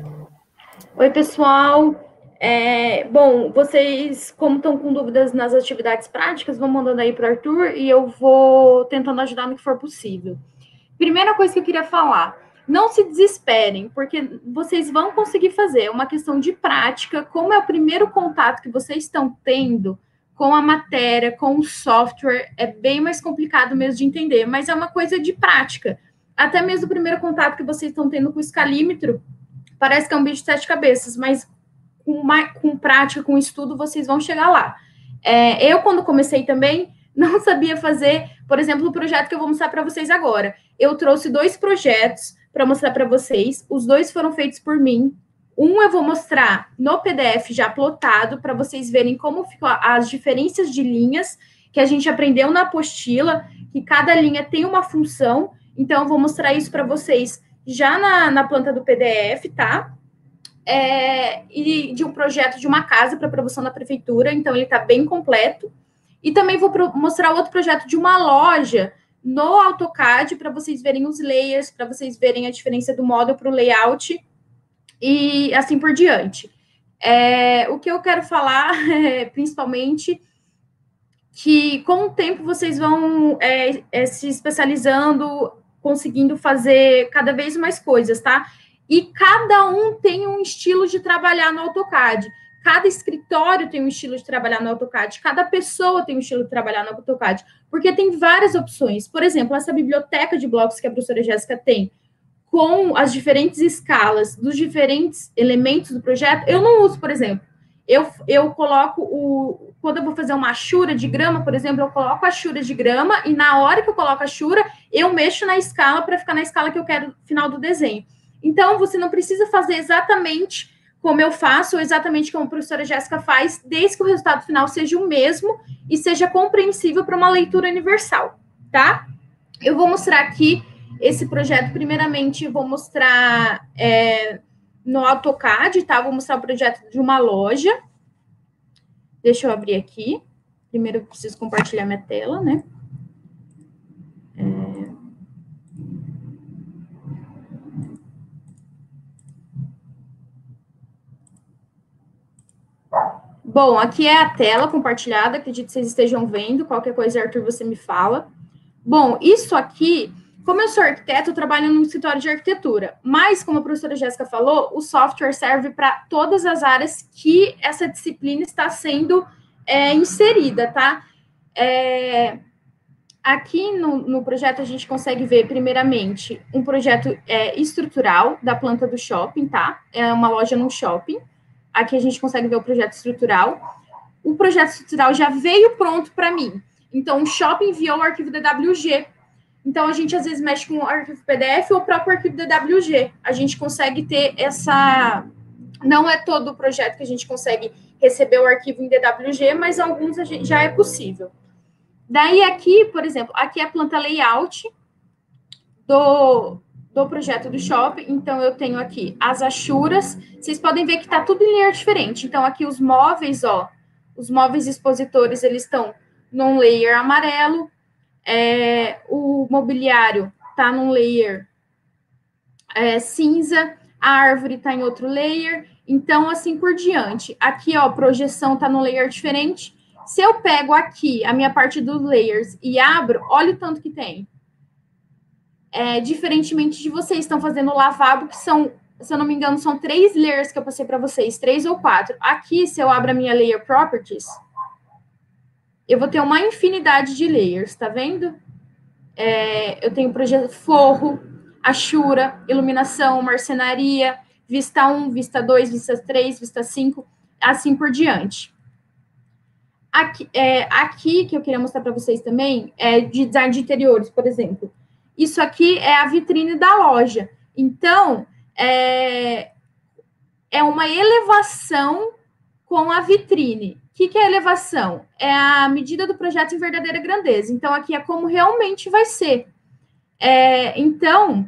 S3: Oi, pessoal. É, bom, vocês, como estão com dúvidas nas atividades práticas, vão mandando aí para o Arthur e eu vou tentando ajudar no que for possível. Primeira coisa que eu queria falar, não se desesperem, porque vocês vão conseguir fazer. É uma questão de prática, como é o primeiro contato que vocês estão tendo com a matéria, com o software, é bem mais complicado mesmo de entender, mas é uma coisa de prática. Até mesmo o primeiro contato que vocês estão tendo com o escalímetro, parece que é um bicho de sete cabeças, mas com, uma, com prática, com estudo, vocês vão chegar lá. É, eu, quando comecei também, não sabia fazer, por exemplo, o projeto que eu vou mostrar para vocês agora. Eu trouxe dois projetos para mostrar para vocês, os dois foram feitos por mim. Um eu vou mostrar no P D F já plotado, para vocês verem como ficam as diferenças de linhas que a gente aprendeu na apostila, que cada linha tem uma função. Então, eu vou mostrar isso para vocês já na, na planta do P D F, tá? É, e de um projeto de uma casa para aprovação da prefeitura, então ele está bem completo. E também vou pro, mostrar outro projeto de uma loja no AutoCAD, para vocês verem os layers, para vocês verem a diferença do módulo para o layout. e assim por diante. É, o que eu quero falar, é, principalmente, que com o tempo vocês vão é, é, se especializando, conseguindo fazer cada vez mais coisas, tá? E cada um tem um estilo de trabalhar no AutoCAD. Cada escritório tem um estilo de trabalhar no AutoCAD. Cada pessoa tem um estilo de trabalhar no AutoCAD. Porque tem várias opções. Por exemplo, essa biblioteca de blocos que a professora Jéssica tem, com as diferentes escalas dos diferentes elementos do projeto, eu não uso, por exemplo. Eu, eu coloco o... Quando eu vou fazer uma achura de grama, por exemplo, eu coloco a achura de grama e na hora que eu coloco a achura, eu mexo na escala para ficar na escala que eu quero no final do desenho. Então, você não precisa fazer exatamente como eu faço, ou exatamente como a professora Jéssica faz, desde que o resultado final seja o mesmo e seja compreensível para uma leitura universal, tá? Eu vou mostrar aqui esse projeto, primeiramente, vou mostrar é, no AutoCAD, tá? Vou mostrar o projeto de uma loja. Deixa eu abrir aqui. Primeiro, eu preciso compartilhar minha tela, né? É... Bom, aqui é a tela compartilhada, acredito que vocês estejam vendo. Qualquer coisa, Arthur, você me fala. Bom, isso aqui, como eu sou arquiteto, eu trabalho num escritório de arquitetura, mas, como a professora Jéssica falou, o software serve para todas as áreas que essa disciplina está sendo é, inserida, tá? É, aqui no, no projeto a gente consegue ver, primeiramente, um projeto é, estrutural da planta do shopping, tá? É uma loja num shopping. Aqui a gente consegue ver o projeto estrutural. O projeto estrutural já veio pronto para mim. Então, o shopping enviou o arquivo D W G. Então, a gente, às vezes, mexe com o arquivo P D F ou o próprio arquivo D W G. A gente consegue ter essa... Não é todo o projeto que a gente consegue receber o arquivo em D W G, mas alguns a gente, já é possível. Daí, aqui, por exemplo, aqui é a planta layout do... do projeto do shopping, então eu tenho aqui as achuras, vocês podem ver que está tudo em layer diferente, então aqui os móveis, ó, os móveis expositores, eles estão num layer amarelo, é, o mobiliário está num layer é, cinza, a árvore está em outro layer, então assim por diante. Aqui, ó, projeção está num layer diferente, se eu pego aqui a minha parte dos layers e abro, olha o tanto que tem. É, diferentemente de vocês estão fazendo o lavabo, que são, se eu não me engano, são três layers que eu passei para vocês, três ou quatro. Aqui, se eu abro a minha layer properties, eu vou ter uma infinidade de layers, tá vendo? É, eu tenho projeto forro, achura, iluminação, marcenaria, vista um, vista dois, vista três, vista cinco, assim por diante. Aqui, é, aqui que eu queria mostrar para vocês também, é de design de interiores, por exemplo. Isso aqui é a vitrine da loja. Então, é, é uma elevação com a vitrine. O que, que é elevação? É a medida do projeto em verdadeira grandeza. Então, aqui é como realmente vai ser. É, então,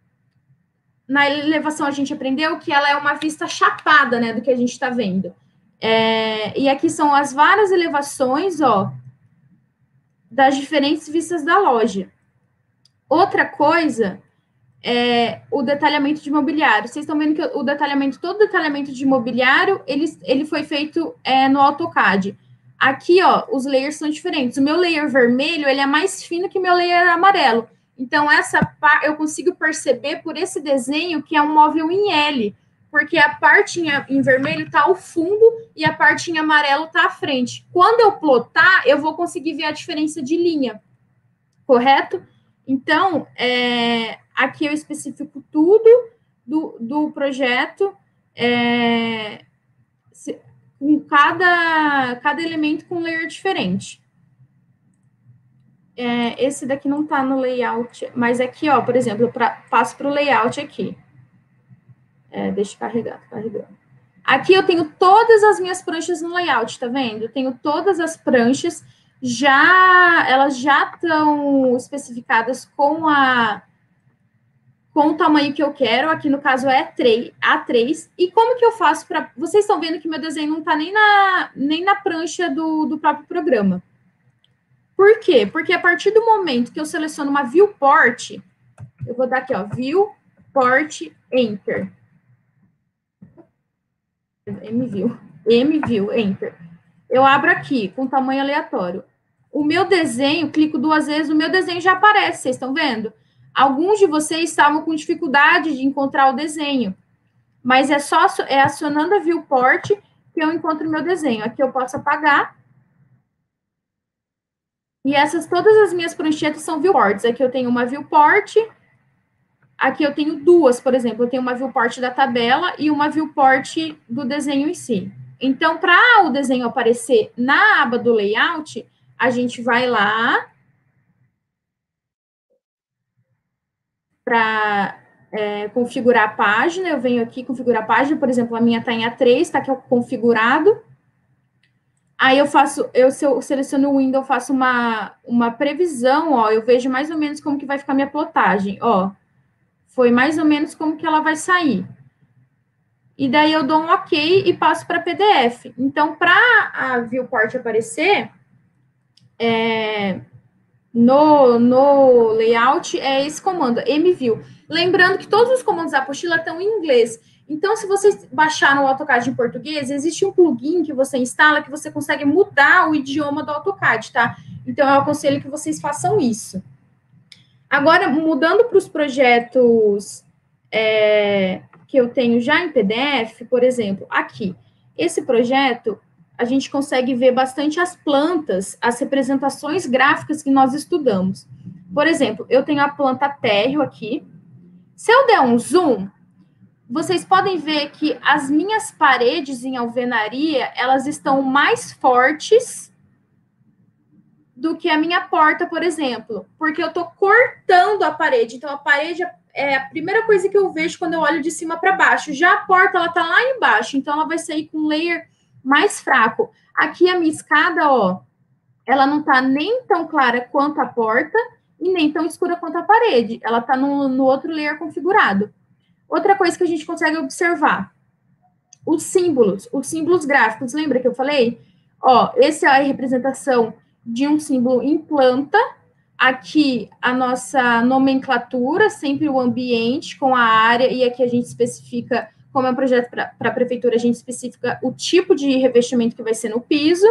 S3: na elevação a gente aprendeu que ela é uma vista chapada, né, do que a gente está vendo. É, e aqui são as várias elevações, ó, das diferentes vistas da loja. Outra coisa é o detalhamento de mobiliário. Vocês estão vendo que o detalhamento, todo o detalhamento de mobiliário, ele, ele foi feito é, no AutoCAD. Aqui, ó, os layers são diferentes. O meu layer vermelho, ele é mais fino que o meu layer amarelo. Então, essa eu consigo perceber por esse desenho que é um móvel em L, porque a parte em, em vermelho está ao fundo e a parte em amarelo está à frente. Quando eu plotar, eu vou conseguir ver a diferença de linha, correto? Então, é, aqui eu especifico tudo do, do projeto, é, se, com cada, cada elemento com um layer diferente. É, esse daqui não está no layout, mas aqui, ó, por exemplo, eu pra, passo para o layout aqui. É, deixa eu carregar, tô carregando. Aqui eu tenho todas as minhas pranchas no layout, tá vendo? Eu tenho todas as pranchas, já elas já estão especificadas com a com o tamanho que eu quero. Aqui no caso é A três. E como que eu faço para... Vocês estão vendo que meu desenho não está nem na, nem na prancha do, do próprio programa. Por quê? Porque a partir do momento que eu seleciono uma viewport, eu vou dar aqui, ó, viewport enter. MView, MView, Enter. Eu abro aqui, com tamanho aleatório. O meu desenho, clico duas vezes, o meu desenho já aparece, vocês estão vendo? Alguns de vocês estavam com dificuldade de encontrar o desenho, mas é só é acionando a viewport que eu encontro o meu desenho. Aqui eu posso apagar. E essas, todas as minhas pranchetas são viewports. Aqui eu tenho uma viewport, aqui eu tenho duas, por exemplo. Eu tenho uma viewport da tabela e uma viewport do desenho em si. Então, para o desenho aparecer na aba do layout, a gente vai lá para é, configurar a página. Eu venho aqui configurar a página, por exemplo, a minha está em A três, está aqui configurado. Aí eu faço, eu, se eu seleciono o window, eu faço uma, uma previsão, ó, eu vejo mais ou menos como que vai ficar minha plotagem, ó. Foi mais ou menos como que ela vai sair. E daí eu dou um OK e passo para P D F. Então, para a viewport aparecer, é, no, no layout, é esse comando, mview. Lembrando que todos os comandos da apostila estão em inglês. Então, se vocês baixaram o AutoCAD em português, existe um plugin que você instala que você consegue mudar o idioma do AutoCAD, tá? Então, eu aconselho que vocês façam isso. Agora, mudando para os projetos é, que eu tenho já em P D F, por exemplo, aqui. Esse projeto, a gente consegue ver bastante as plantas, as representações gráficas que nós estudamos. Por exemplo, eu tenho a planta térreo aqui. Se eu der um zoom, vocês podem ver que as minhas paredes em alvenaria, elas estão mais fortes do que a minha porta, por exemplo, porque eu estou cortando a parede. Então, a parede é a primeira coisa que eu vejo quando eu olho de cima para baixo. Já a porta, ela está lá embaixo, então ela vai sair com um layer mais fraco. Aqui, a minha escada, ó, ela não está nem tão clara quanto a porta e nem tão escura quanto a parede. Ela está no, no outro layer configurado. Outra coisa que a gente consegue observar, os símbolos, os símbolos gráficos, lembra que eu falei? Ó, essa é a representação de um símbolo em planta, aqui a nossa nomenclatura, sempre o ambiente com a área, e aqui a gente especifica, como é um projeto para a prefeitura, a gente especifica o tipo de revestimento que vai ser no piso.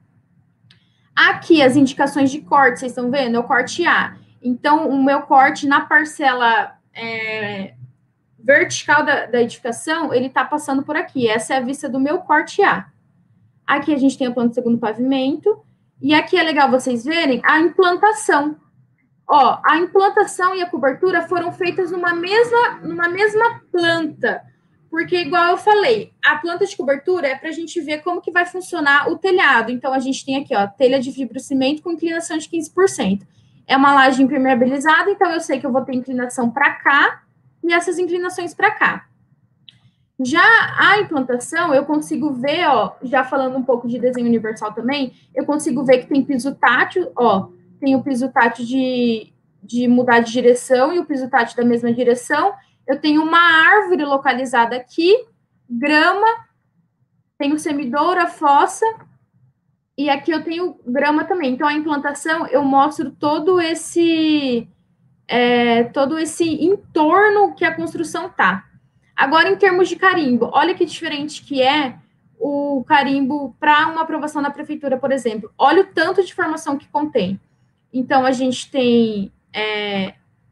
S3: Aqui as indicações de corte, vocês estão vendo? É o corte A. Então, o meu corte na parcela... É, vertical da, da edificação, ele está passando por aqui. Essa é a vista do meu corte A. Aqui a gente tem a planta do segundo pavimento. E aqui é legal vocês verem a implantação. Ó, a implantação e a cobertura foram feitas numa mesma, numa mesma planta. Porque, igual eu falei, a planta de cobertura é para a gente ver como que vai funcionar o telhado. Então, a gente tem aqui, ó, telha de fibrocimento com inclinação de quinze por cento. É uma laje impermeabilizada, então eu sei que eu vou ter inclinação para cá, e essas inclinações para cá. Já a implantação, eu consigo ver, ó, já falando um pouco de desenho universal também, eu consigo ver que tem piso tátil, ó, tem o piso tátil de, de mudar de direção e o piso tátil da mesma direção. Eu tenho uma árvore localizada aqui, grama, tenho semidoura, fossa, e aqui eu tenho grama também. Então, a implantação, eu mostro todo esse... É, todo esse entorno que a construção tá. Agora, em termos de carimbo, olha que diferente que é o carimbo para uma aprovação da prefeitura, por exemplo. Olha o tanto de informação que contém. Então, a gente tem... É...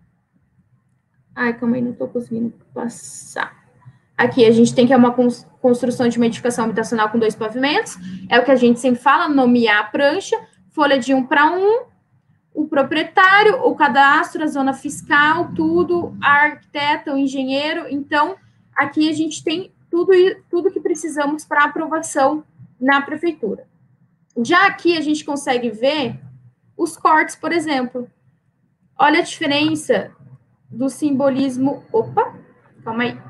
S3: Ai, calma aí, não estou conseguindo passar. Aqui, a gente tem que é uma construção de uma edificação habitacional com dois pavimentos. É o que a gente sempre fala, nomear a prancha, folha de um para um, o proprietário, o cadastro, a zona fiscal, tudo, a arquiteta, o engenheiro. Então, aqui a gente tem tudo, tudo que precisamos para aprovação na prefeitura. Já aqui a gente consegue ver os cortes, por exemplo. Olha a diferença do simbolismo... Opa, calma aí.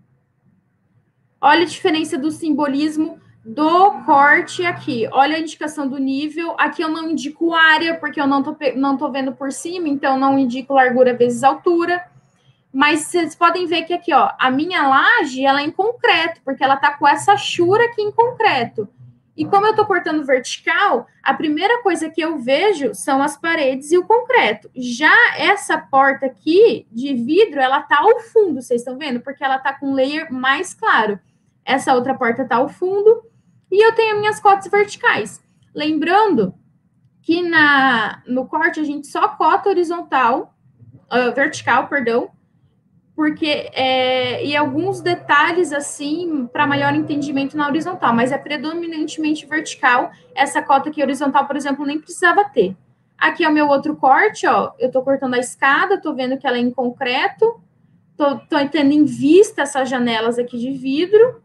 S3: Olha a diferença do simbolismo do corte aqui. Olha a indicação do nível. Aqui eu não indico área, porque eu não tô, não tô vendo por cima, então não indico largura vezes altura. Mas vocês podem ver que aqui, ó, a minha laje, ela é em concreto, porque ela tá com essa chura aqui em concreto. E como eu tô cortando vertical, a primeira coisa que eu vejo são as paredes e o concreto. Já essa porta aqui, de vidro, ela tá ao fundo, vocês estão vendo? Porque ela tá com um layer mais claro. essa outra porta está ao fundo, e eu tenho as minhas cotas verticais. Lembrando que na, no corte a gente só cota horizontal, uh, vertical, perdão, porque é, e alguns detalhes assim para maior entendimento na horizontal, mas é predominantemente vertical. Essa cota aqui horizontal, por exemplo, nem precisava ter. Aqui é o meu outro corte, ó. Eu tô cortando a escada, tô vendo que ela é em concreto, tô, tô tendo em vista essas janelas aqui de vidro.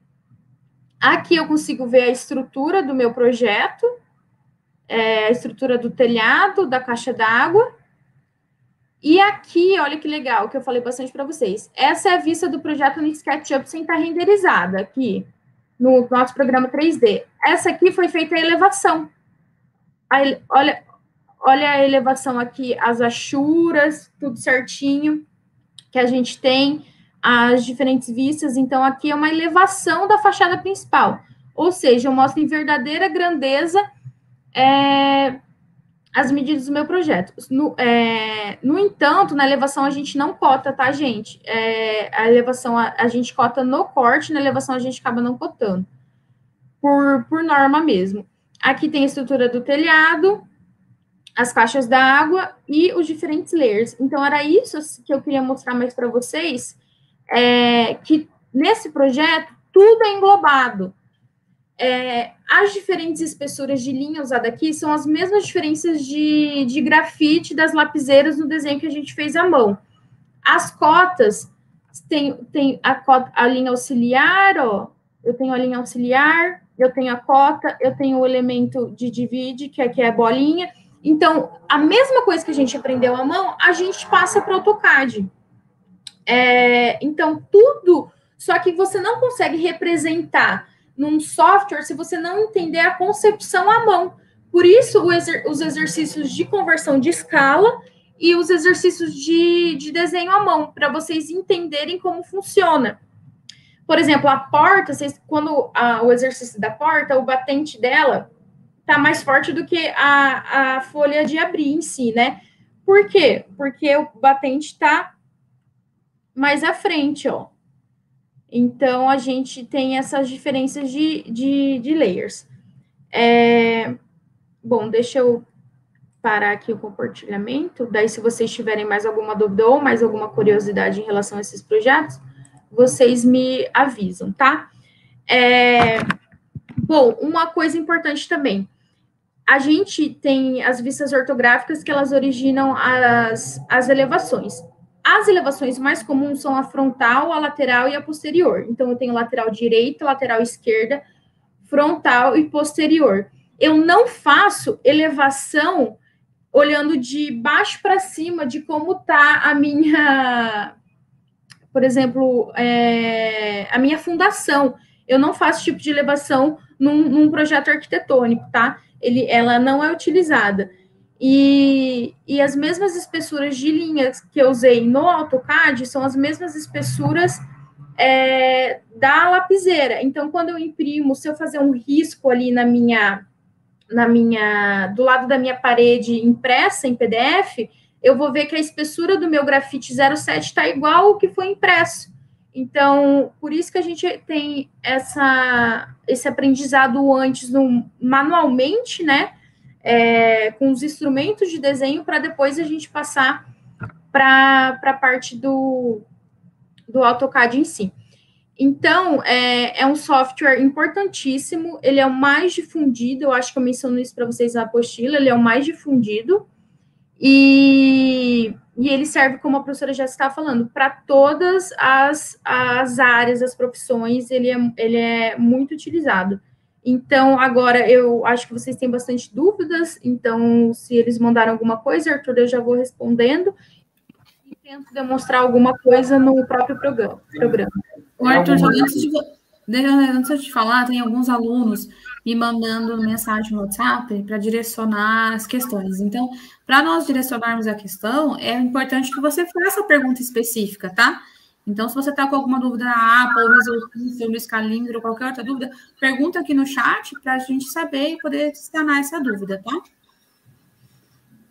S3: Aqui eu consigo ver a estrutura do meu projeto, é, a estrutura do telhado, da caixa d'água. E aqui, olha que legal, que eu falei bastante para vocês. Essa é a vista do projeto no SketchUp sem estar renderizada aqui, no nosso programa três D. Essa aqui foi feita a elevação. A, olha, olha a elevação aqui, as achuras, tudo certinho que a gente tem, as diferentes vistas. Então, aqui é uma elevação da fachada principal. Ou seja, eu mostro em verdadeira grandeza é, as medidas do meu projeto. No, é, no entanto, na elevação a gente não cota, tá, gente? É, a elevação a, a gente cota no corte, na elevação a gente acaba não cotando. Por, por norma mesmo. Aqui tem a estrutura do telhado, as caixas d'água e os diferentes layers. Então, era isso que eu queria mostrar mais para vocês, é, que nesse projeto tudo é englobado. É, as diferentes espessuras de linha usada aqui são as mesmas diferenças de, de grafite das lapiseiras no desenho que a gente fez à mão. As cotas, tem, tem a, cota, a linha auxiliar, ó, eu tenho a linha auxiliar, eu tenho a cota, eu tenho o elemento de divide, que aqui é a bolinha. Então, a mesma coisa que a gente aprendeu à mão, a gente passa para o AutoCAD. É, então, tudo, só que você não consegue representar num software se você não entender a concepção à mão. Por isso, exer os exercícios de conversão de escala e os exercícios de, de desenho à mão, para vocês entenderem como funciona. Por exemplo, a porta, vocês, quando a, o exercício da porta, o batente dela está mais forte do que a, a folha de abrir em si, né? Por quê? Porque o batente está mais à frente, ó. Então, a gente tem essas diferenças de, de, de layers. É, bom, deixa eu parar aqui o compartilhamento. Daí, se vocês tiverem mais alguma dúvida ou mais alguma curiosidade em relação a esses projetos, vocês me avisam, tá? É, bom, uma coisa importante também. A gente tem as vistas ortográficas que elas originam as, as elevações. As elevações mais comuns são a frontal, a lateral e a posterior. Então, eu tenho lateral direita, lateral esquerda, frontal e posterior. Eu não faço elevação olhando de baixo para cima de como está a minha, por exemplo, é, a minha fundação. Eu não faço esse tipo de elevação num, num projeto arquitetônico, tá? Ele, ela não é utilizada. E, e as mesmas espessuras de linhas que eu usei no AutoCAD são as mesmas espessuras é, da lapiseira. Então, quando eu imprimo, se eu fazer um risco ali na minha, na minha, do lado da minha parede impressa em P D F, eu vou ver que a espessura do meu grafite zero sete está igual ao que foi impresso. Então, por isso que a gente tem essa, esse aprendizado antes no, manualmente, né? É, com os instrumentos de desenho, para depois a gente passar para a parte do, do AutoCAD em si. Então, é, é um software importantíssimo, ele é o mais difundido, eu acho que eu menciono isso para vocês na apostila, ele é o mais difundido, e, e ele serve, como a professora já está falando, para todas as, as áreas, as profissões, ele é, ele é muito utilizado. Então, agora, eu acho que vocês têm bastante dúvidas, então, se eles mandaram alguma coisa, Arthur, eu já vou respondendo e tento demonstrar alguma coisa no próprio programa. programa.
S2: O Arthur, antes de, antes de falar, tem alguns alunos me mandando mensagem no WhatsApp para direcionar as questões. Então, para nós direcionarmos a questão, é importante que você faça a pergunta específica, tá? Então, se você está com alguma dúvida na Apple, no exercício, no Scalindro, ou qualquer outra dúvida, pergunta aqui no chat para a gente saber e poder sanar essa dúvida, tá?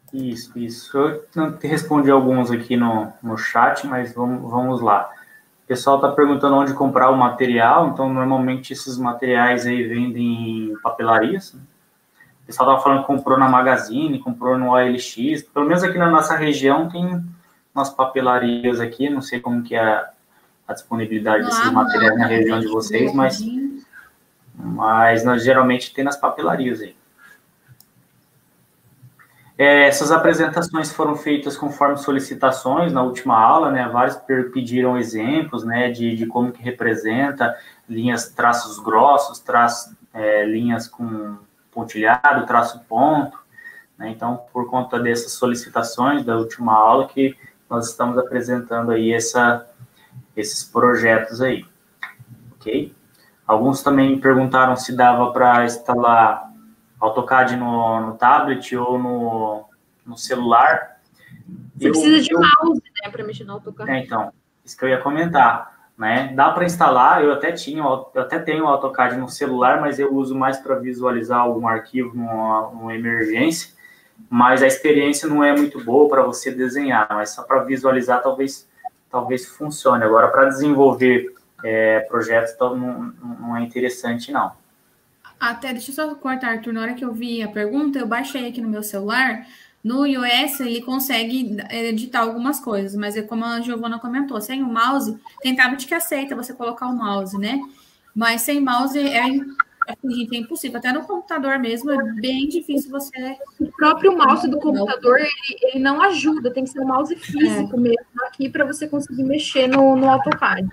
S1: Isso, isso. Eu não respondi alguns aqui no, no chat, mas vamos, vamos lá. pessoal está perguntando onde comprar o material, então normalmente esses materiais aí vendem em papelarias. O pessoal estava falando que comprou na Magazine, comprou no O L X, pelo menos aqui na nossa região tem umas papelarias aqui, não sei como que é a, a disponibilidade desses ah, materiais na região de vocês, mas, mas nós geralmente tem nas papelarias aí. É, essas apresentações foram feitas conforme solicitações na última aula, né? Vários pediram exemplos, né, de, de como que representa linhas, traços grossos, traços, é, linhas com pontilhado, traço ponto, né? Então, por conta dessas solicitações da última aula que nós estamos apresentando aí essa, esses projetos aí, ok? Alguns também perguntaram se dava para instalar AutoCAD no, no tablet ou no, no celular.
S3: Você eu, precisa de eu, mouse, né, para mexer no AutoCAD.
S1: É, então, isso que eu ia comentar, né? Dá para instalar, eu até tinha, eu até tenho o AutoCAD no celular, mas eu uso mais para visualizar algum arquivo numa, numa emergência, mas a experiência não é muito boa para você desenhar, mas só para visualizar talvez, talvez funcione. Agora, para desenvolver é, projetos, então, não, não é interessante, não.
S2: Até, deixa eu só cortar, Arthur, na hora que eu vi a pergunta, eu baixei aqui no meu celular, no iOS ele consegue editar algumas coisas, mas é como a Giovana comentou, sem o mouse, tem tablet que aceita você colocar o mouse, né? Mas sem mouse é, é, é impossível, até no computador mesmo é bem difícil você...
S3: O próprio mouse do computador, ele, ele não ajuda, tem que ser um mouse físico é. mesmo aqui para você conseguir mexer no, no AutoCAD.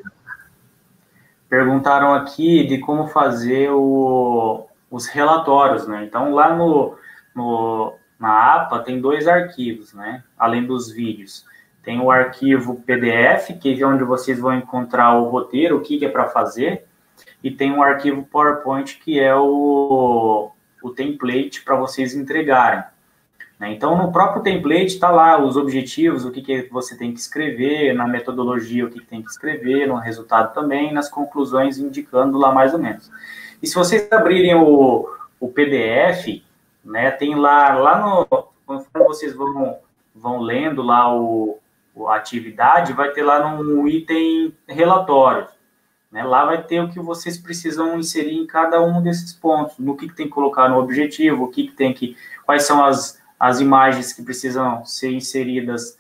S1: Perguntaram aqui de como fazer o, os relatórios, né? Então, lá no, no, na A P A tem dois arquivos, né? Além dos vídeos. Tem o arquivo P D F, que é onde vocês vão encontrar o roteiro, o que, que é para fazer, e tem um arquivo PowerPoint, que é o, o template para vocês entregarem. Então, no próprio template está lá os objetivos, o que, que você tem que escrever, na metodologia o que, que tem que escrever, no resultado também, nas conclusões indicando lá mais ou menos. E se vocês abrirem o, o P D F, né, tem lá, lá no, conforme vocês vão, vão lendo lá o, a atividade, vai ter lá no item relatórios. Né, lá vai ter o que vocês precisam inserir em cada um desses pontos, no que, que tem que colocar no objetivo, o que, que tem que, quais são as as imagens que precisam ser inseridas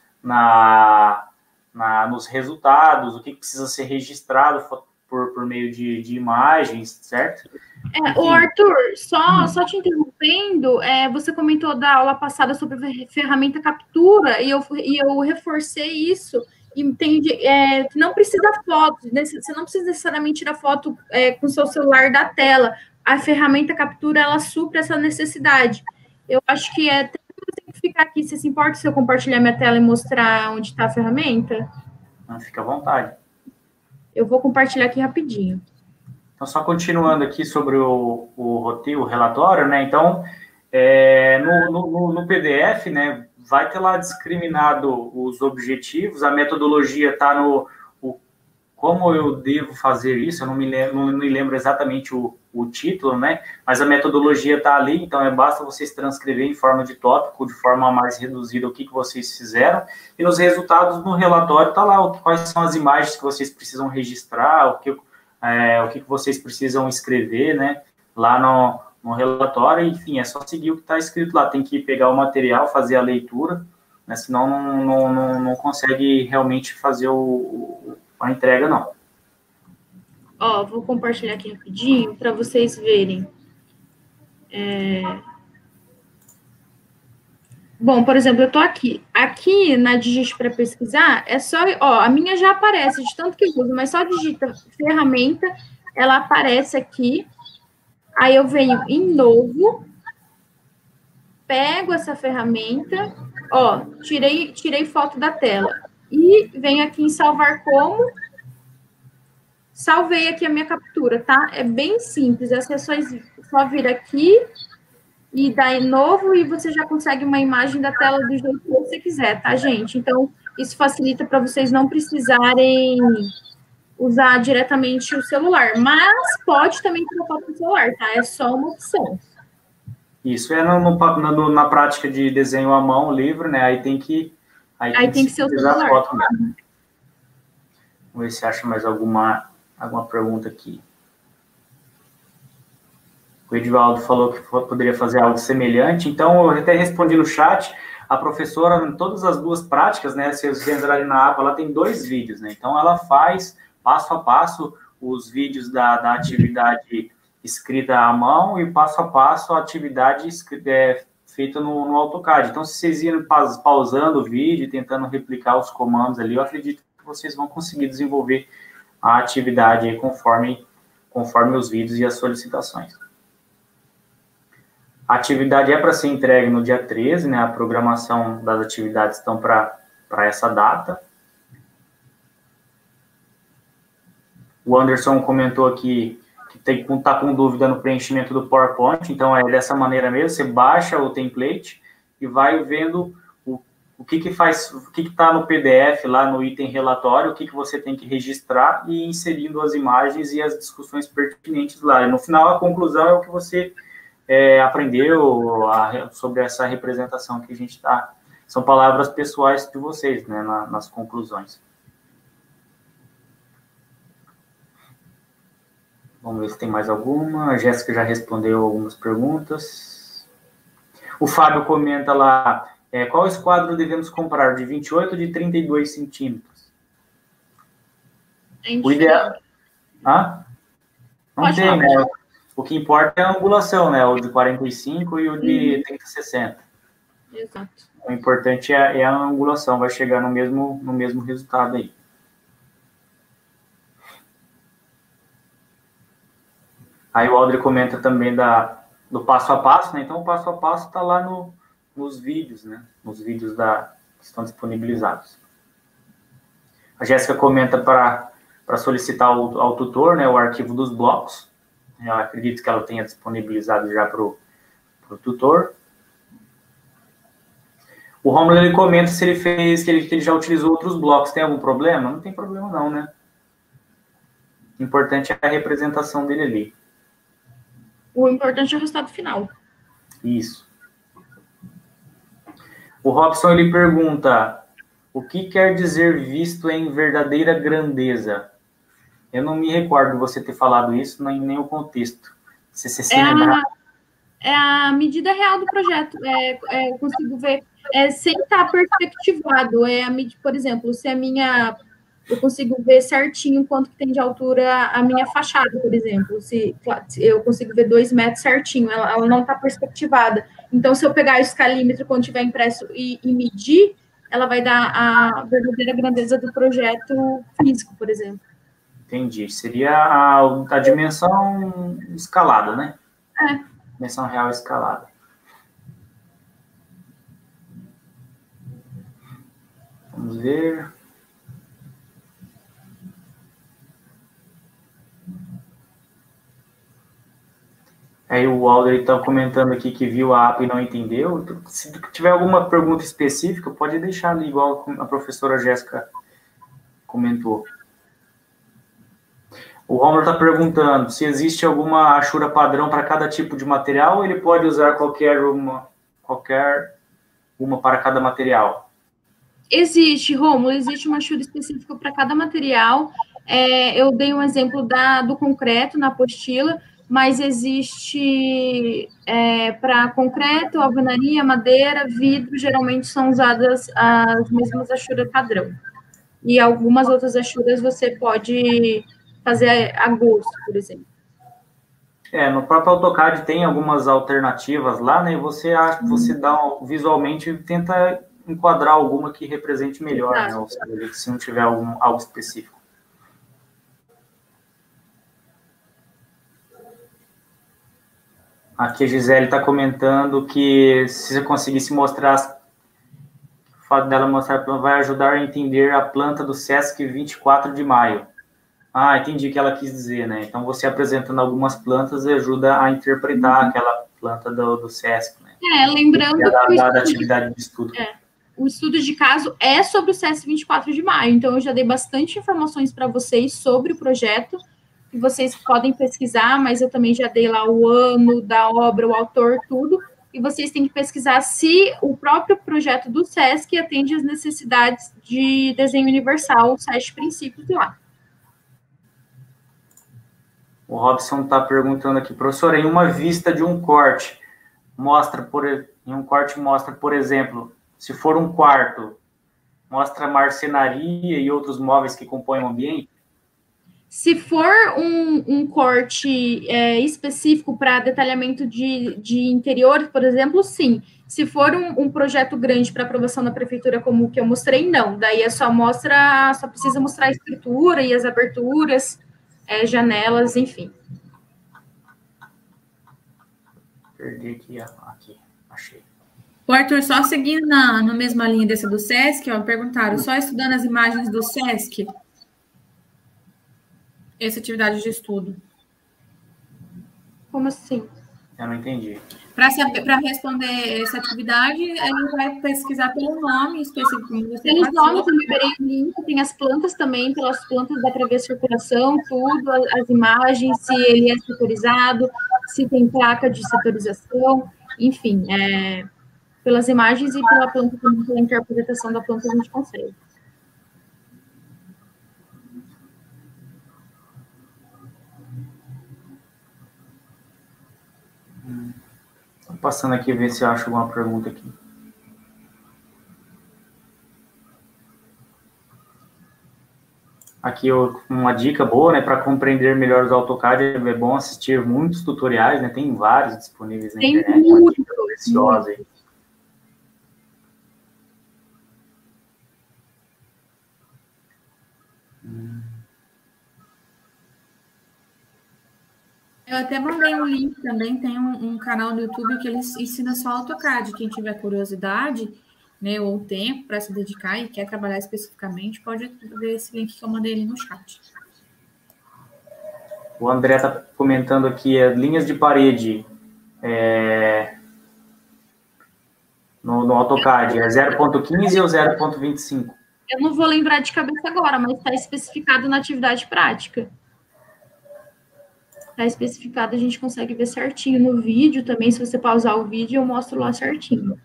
S1: na, na, nos resultados, o que precisa ser registrado por, por meio de, de imagens, certo?
S3: É, o Arthur, só, só te interrompendo, é, você comentou da aula passada sobre a ferramenta captura, e eu, e eu reforcei isso, e entendi, é, que não precisa foto, você não precisa necessariamente tirar foto é, com o seu celular da tela, a ferramenta captura, ela supre essa necessidade. Eu acho que é... Tem que ficar aqui, você se importa se eu compartilhar minha tela e mostrar onde está a ferramenta?
S1: Não, fica à vontade.
S3: Eu vou compartilhar aqui rapidinho.
S1: Então, só continuando aqui sobre o, o roteiro, o relatório, né? Então, é, no, no, no P D F, né, vai ter lá discriminado os objetivos, a metodologia está no... O, como eu devo fazer isso, eu não me lembro, não me lembro exatamente o, o título, né? Mas a metodologia está ali, então é basta vocês transcrever em forma de tópico, de forma mais reduzida, o que, que vocês fizeram, e nos resultados no relatório está lá o, quais são as imagens que vocês precisam registrar, o que, é, o que, que vocês precisam escrever, né? Lá no, no relatório, enfim, é só seguir o que está escrito lá, tem que pegar o material, fazer a leitura, né? Senão não, não, não, não consegue realmente fazer o, o, a entrega, não.
S3: Ó, vou compartilhar aqui rapidinho para vocês verem. É... Bom, por exemplo, eu tô aqui. Aqui na Digite para pesquisar, é só... Ó, a minha já aparece, de tanto que eu uso, mas só digita ferramenta, ela aparece aqui. Aí eu venho em novo, pego essa ferramenta, ó, tirei, tirei foto da tela. E venho aqui em salvar como... Salvei aqui a minha captura, tá? É bem simples, é só, só vir aqui e dar em novo e você já consegue uma imagem da tela do jeito que você quiser, tá, gente? Então, isso facilita para vocês não precisarem usar diretamente o celular, mas pode também colocar no celular, tá? É só uma opção.
S1: Isso é no, no, na, na prática de desenho à mão livre, né? Aí tem que...
S3: Aí, aí tem que, que ser o celular. Foto, né?
S1: Vamos ver se acha mais alguma, alguma pergunta aqui. O Edivaldo falou que poderia fazer algo semelhante, então eu até respondi no chat. A professora, em todas as duas práticas, né, se vocês entrarem na aba, ela tem dois vídeos, né, então ela faz passo a passo os vídeos da, da atividade escrita à mão e passo a passo a atividade escrita, é, feita no, no AutoCAD. Então, se vocês irem pausando o vídeo, tentando replicar os comandos ali, eu acredito que vocês vão conseguir desenvolver a atividade aí conforme, conforme os vídeos e as solicitações. A atividade é para ser entregue no dia treze, né? A programação das atividades estão para essa data. O Anderson comentou aqui que tem que estar com dúvida no preenchimento do PowerPoint, então é dessa maneira mesmo, você baixa o template e vai vendo o, o que que faz, o que que está no P D F lá no item relatório, o que que você tem que registrar e inserindo as imagens e as discussões pertinentes lá. E no final, a conclusão é o que você É, aprendeu a, sobre essa representação que a gente está... São palavras pessoais de vocês, né, na, nas conclusões. Vamos ver se tem mais alguma. A Jéssica já respondeu algumas perguntas. O Fábio comenta lá, é, qual esquadro devemos comprar, de vinte e oito ou de trinta e dois centímetros? O ideal... Hã? Não
S3: Pode
S1: tem,
S3: falar,
S1: né? O que importa é a angulação, né? O de quarenta e cinco e o de uhum. trinta e sessenta.
S3: Exato.
S1: O importante é, é a angulação, vai chegar no mesmo, no mesmo resultado aí. Aí o Aldri comenta também da, do passo a passo, né? Então, o passo a passo está lá no, nos vídeos, né? Nos vídeos da, que estão disponibilizados. A Jéssica comenta para solicitar ao, ao tutor, né, o arquivo dos blocos. Eu acredito que ela tenha disponibilizado já para o tutor. O Romulo, ele comenta se ele fez, que ele, que ele já utilizou outros blocos. Tem algum problema? Não tem problema não, né? O importante é a representação dele ali.
S3: O importante é o resultado final.
S1: Isso. O Robson, ele pergunta, o que quer dizer visto em verdadeira grandeza? Eu não me recordo de você ter falado isso, nem, nem o contexto. Se você se
S3: é,
S1: lembrar...
S3: a, é a medida real do projeto. É, é, eu consigo ver, é, sem estar perspectivado. É a, por exemplo, se a minha... Eu consigo ver certinho quanto que tem de altura a minha fachada, por exemplo. Se, eu consigo ver dois metros certinho, ela, ela não está perspectivada. Então, se eu pegar o escalímetro quando tiver impresso e, e medir, ela vai dar a verdadeira grandeza do projeto físico, por exemplo.
S1: Entendi. Seria a, a dimensão escalada, né?
S3: É.
S1: Dimensão real escalada. Vamos ver. Aí o Alder está comentando aqui que viu a app e não entendeu. Se tiver alguma pergunta específica, pode deixar ali, igual a professora Jéssica comentou. O Romulo está perguntando se existe alguma achura padrão para cada tipo de material ou ele pode usar qualquer uma, qualquer uma para cada material?
S3: Existe, Romulo, existe uma achura específica para cada material. É, eu dei um exemplo da, do concreto na apostila, mas existe é, para concreto, alvenaria, madeira, vidro, geralmente são usadas as mesmas achuras padrão. E algumas outras achuras você pode fazer a gosto, por exemplo.
S1: É, no próprio AutoCAD tem algumas alternativas lá, né? E você, acha, hum. você dá visualmente tenta enquadrar alguma que represente melhor, Exato. Né? Ou seja, se não tiver algum, algo específico. Aqui a Gisele está comentando que se você conseguisse mostrar, o fato dela mostrar, vai ajudar a entender a planta do Sesc vinte e quatro de maio. Ah, entendi o que ela quis dizer, né? Então, você apresentando algumas plantas ajuda a interpretar uhum. aquela planta do, do Sesc, né?
S3: É, lembrando que
S1: da,
S3: o
S1: da, da atividade de estudo.
S3: É, o estudo de caso é sobre o Sesc vinte e quatro de maio, então eu já dei bastante informações para vocês sobre o projeto, que vocês podem pesquisar, mas eu também já dei lá o ano da obra, o autor, tudo, e vocês têm que pesquisar se o próprio projeto do Sesc atende às necessidades de desenho universal, os sete princípios lá.
S1: O Robson está perguntando aqui, professor, em uma vista de um corte, mostra por, em um corte mostra, por exemplo, se for um quarto, mostra marcenaria e outros móveis que compõem o ambiente?
S3: Se for um, um corte é, específico para detalhamento de, de interior, por exemplo, sim. Se for um, um projeto grande para aprovação da prefeitura, como o que eu mostrei, não. Daí é só mostra, só precisa mostrar a estrutura e as aberturas, é, janelas, enfim.
S1: Perdi aqui, aqui, achei.
S2: O Arthur, só seguindo na, na mesma linha dessa do SESC, ó, perguntaram, só estudando as imagens do SESC? Essa atividade de estudo.
S3: Como assim?
S1: Eu não entendi.
S2: Para responder essa atividade, ele vai pesquisar pelo nome específico.
S3: Pelos nomes, eu liberei o link, tem as plantas também, pelas plantas dá para ver a circulação, tudo, as imagens, se ele é setorizado, se tem placa de setorização, enfim, é, pelas imagens e pela planta também, pela interpretação da planta a gente consegue.
S1: Passando aqui, ver se eu acho alguma pergunta aqui. Aqui uma dica boa, né, para compreender melhor os AutoCAD, é bom assistir muitos tutoriais, né, tem vários disponíveis na
S3: tem
S1: internet.
S3: Muito,
S1: uma dica preciosa aí. Hum.
S2: Eu até mandei um link também, tem um, um canal no YouTube que ele ensina só AutoCAD. Quem tiver curiosidade, né, ou tempo para se dedicar e quer trabalhar especificamente, pode ver esse link que eu mandei ali no chat.
S1: O André está comentando aqui, as linhas de parede é, no, no AutoCAD, é zero ponto quinze ou zero ponto vinte e cinco?
S3: Eu não vou lembrar de cabeça agora, mas está especificado na atividade prática. Está especificado, a gente consegue ver certinho no vídeo também. Se você pausar o vídeo, eu mostro lá certinho.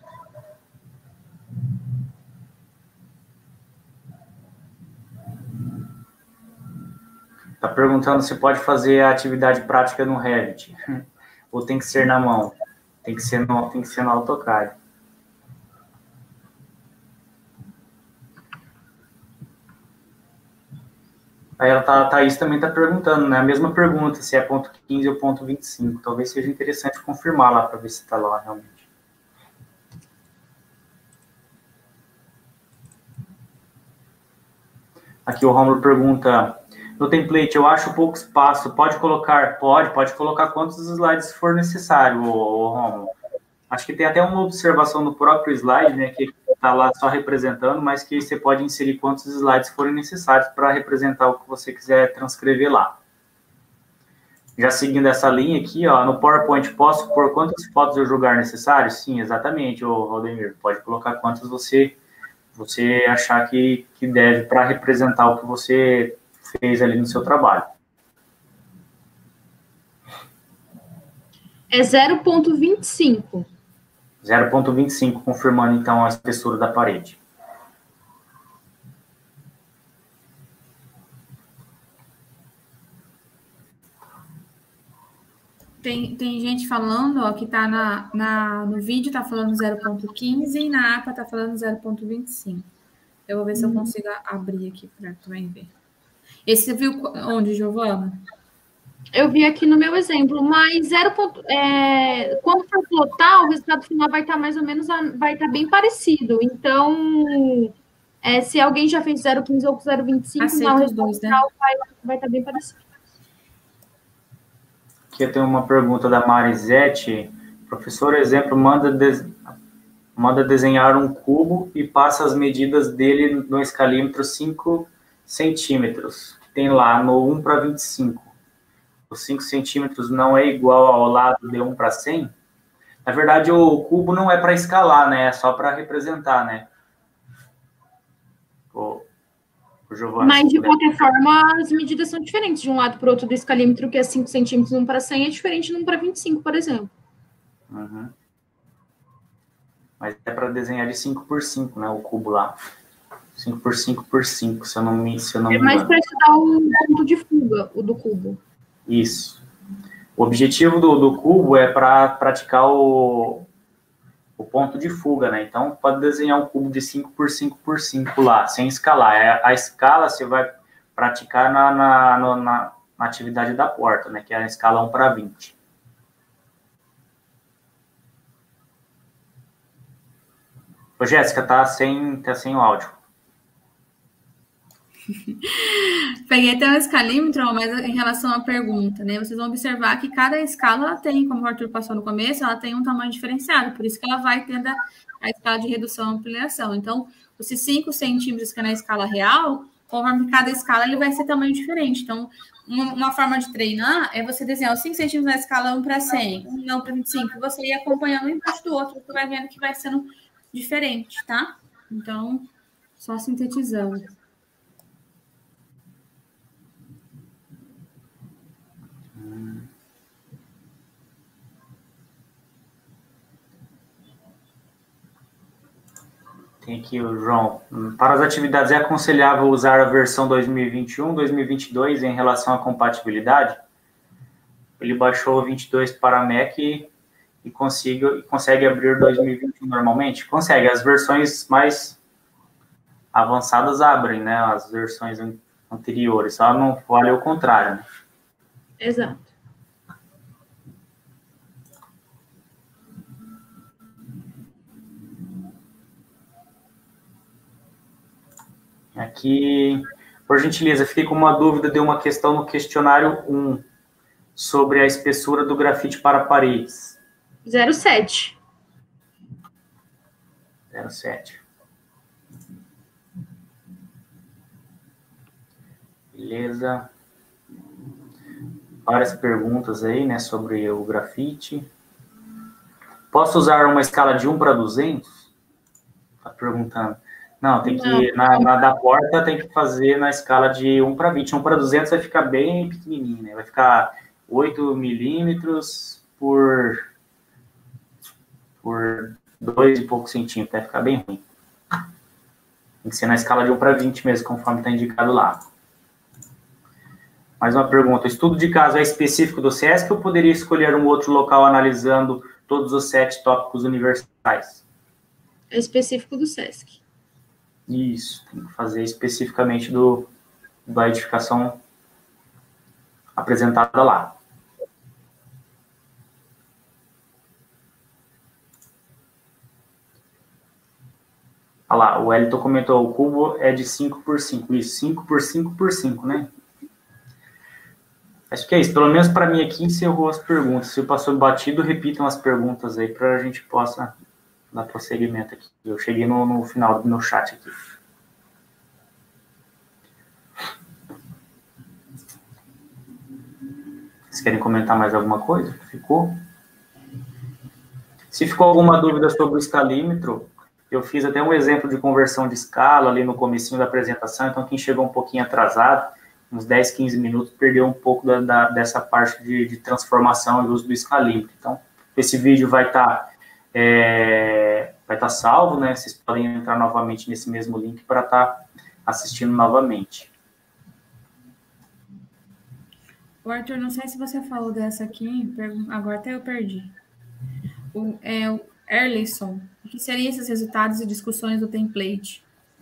S1: Está perguntando se pode fazer a atividade prática no Revit. Ou tem que ser na mão? Tem que ser no, tem que ser no AutoCAD. Aí a Thaís também está perguntando, né? A mesma pergunta, se é ponto quinze ou ponto vinte e cinco. Talvez seja interessante confirmar lá para ver se está lá realmente. Aqui o Romulo pergunta, no template eu acho pouco espaço, pode colocar? Pode, pode colocar quantos slides for necessário, ô, ô, Romulo. Acho que tem até uma observação no próprio slide, né, que está lá só representando, mas que você pode inserir quantos slides forem necessários para representar o que você quiser transcrever lá. Já seguindo essa linha aqui, ó, no PowerPoint, posso pôr quantas fotos eu julgar necessário? Sim, exatamente, ô, Valdemir. Pode colocar quantas você, você achar que, que deve para representar o que você fez ali no seu trabalho.
S3: É zero ponto vinte e cinco.
S1: zero ponto vinte e cinco, confirmando, então, a espessura da parede.
S2: Tem, tem gente falando, ó, que tá na, na, no vídeo tá falando zero ponto quinze e na ata tá falando zero ponto vinte e cinco. Eu vou ver hum. se eu consigo abrir aqui para também ver. Esse você viu onde, Giovana?
S3: Eu vi aqui no meu exemplo, mas zero. É, quando for plotar, o resultado final vai estar mais ou menos, vai estar bem parecido. Então, é, se alguém já fez zero ponto quinze ou zero ponto vinte e cinco, não, o resultado
S2: dois,
S3: final
S2: né?
S3: vai, vai estar bem parecido.
S1: Aqui tem uma pergunta da Marisete. Professor, exemplo, manda, de, manda desenhar um cubo e passa as medidas dele no escalímetro cinco centímetros. Tem lá no um para vinte e cinco. Os cinco centímetros não é igual ao lado de um para cem? Na verdade, o cubo não é para escalar, né? É só para representar, né? O, o Giovana,
S3: mas, de qualquer forma, as medidas são diferentes de um lado para o outro do escalímetro, que é cinco centímetros, um para cem, é diferente de um para vinte e cinco, por exemplo.
S1: Uhum. Mas é para desenhar de cinco por cinco, né? O cubo lá. cinco por cinco por cinco, se eu não me, se eu não me
S3: engano. É mais para estudar o ponto de fuga, o do cubo.
S1: Isso. O objetivo do, do cubo é para praticar o, o ponto de fuga, né? Então, pode desenhar um cubo de cinco por cinco por cinco lá, sem escalar. É, a escala você vai praticar na, na, na, na atividade da porta, né? Que é a escala um para vinte. Ô, Jéssica, tá sem, tá sem o áudio.
S2: Peguei até o escalímetro, mas em relação à pergunta, né? Vocês vão observar que cada escala ela tem, como o Arthur passou no começo, ela tem um tamanho diferenciado, por isso que ela vai tendo a, a escala de redução e ampliação. Então, os cinco centímetros que é na escala real, conforme cada escala, ele vai ser tamanho diferente. Então, uma, uma forma de treinar é você desenhar os cinco centímetros na escala um para cem, um para vinte e cinco, e você ir acompanhando um embaixo do outro, você vai vendo que vai sendo diferente, tá? Então, só sintetizando.
S1: Tem aqui o João. Para as atividades, é aconselhável usar a versão dois mil e vinte e um, dois mil e vinte e dois em relação à compatibilidade? Ele baixou o vinte e dois para Mac e, e, consiga, e consegue abrir dois mil e vinte e um normalmente? Consegue. As versões mais avançadas abrem, né? As versões anteriores. Só não vale o contrário, né?
S3: Exato.
S1: Aqui, por gentileza, fiquei com uma dúvida de uma questão no questionário um, sobre a espessura do grafite para paredes.
S3: zero vírgula sete.
S1: zero vírgula sete. Beleza. Várias perguntas aí, né, sobre o grafite. Posso usar uma escala de um para duzentos? Tá perguntando. Não, tem que, na, na da porta, tem que fazer na escala de um para vinte. um para duzentos vai ficar bem pequenininho, né? Vai ficar oito milímetros por, por dois e poucos centímetros. Vai ficar bem ruim. Tem que ser na escala de um para vinte mesmo, conforme está indicado lá. Mais uma pergunta. O estudo de caso é específico do SESC ou poderia escolher um outro local analisando todos os sete tópicos universais?
S3: É específico do SESC.
S1: Isso, tem que fazer especificamente do, da edificação apresentada lá. Olha lá, o Wellington comentou, o cubo é de cinco por cinco, isso, cinco por cinco por cinco, né? Acho que é isso, pelo menos para mim aqui encerrou as perguntas. Se passou batido, repitam as perguntas aí para a gente possa dar prosseguimento aqui. Eu cheguei no, no final do meu chat aqui. Vocês querem comentar mais alguma coisa? Ficou? Se ficou alguma dúvida sobre o escalímetro, eu fiz até um exemplo de conversão de escala ali no comecinho da apresentação, então quem chegou um pouquinho atrasado, uns dez, quinze minutos, perdeu um pouco da, da, dessa parte de, de transformação e uso do escalímetro. Então, esse vídeo vai estar tá, é, vai tá salvo, né? Vocês podem entrar novamente nesse mesmo link para estar tá assistindo novamente.
S2: O Arthur, não sei se você falou dessa aqui, agora até eu perdi. O, é, o Erlisson, o que seriam esses resultados e discussões do template?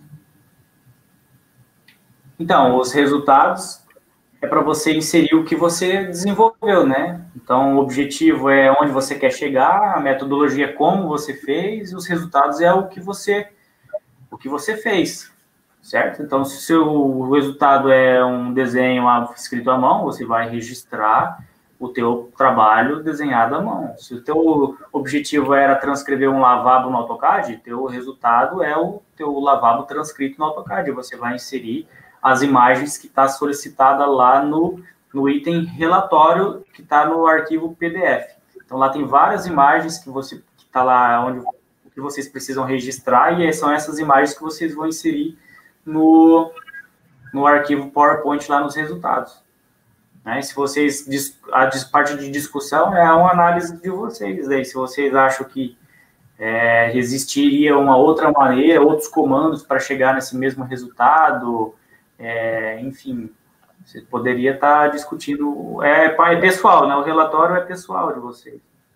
S1: Então, os resultados é para você inserir o que você desenvolveu, né? Então, o objetivo é onde você quer chegar, a metodologia é como você fez, e os resultados é o que você, o que você fez, certo? Então, se o seu resultado é um desenho escrito à mão, você vai registrar o teu trabalho desenhado à mão. Se o teu objetivo era transcrever um lavabo no AutoCAD, teu resultado é o teu lavabo transcrito no AutoCAD. Você vai inserir as imagens que está solicitada lá no, no item relatório que está no arquivo P D F. Então, lá tem várias imagens que você que está lá onde que vocês precisam registrar e são essas imagens que vocês vão inserir no, no arquivo PowerPoint lá nos resultados. Né? Se vocês, a parte de discussão é uma análise de vocês. Aí, se vocês acham que é, existiria uma outra maneira, outros comandos para chegar nesse mesmo resultado, é, enfim, Você poderia estar discutindo, é, é pessoal, né? O relatório é pessoal de vocês.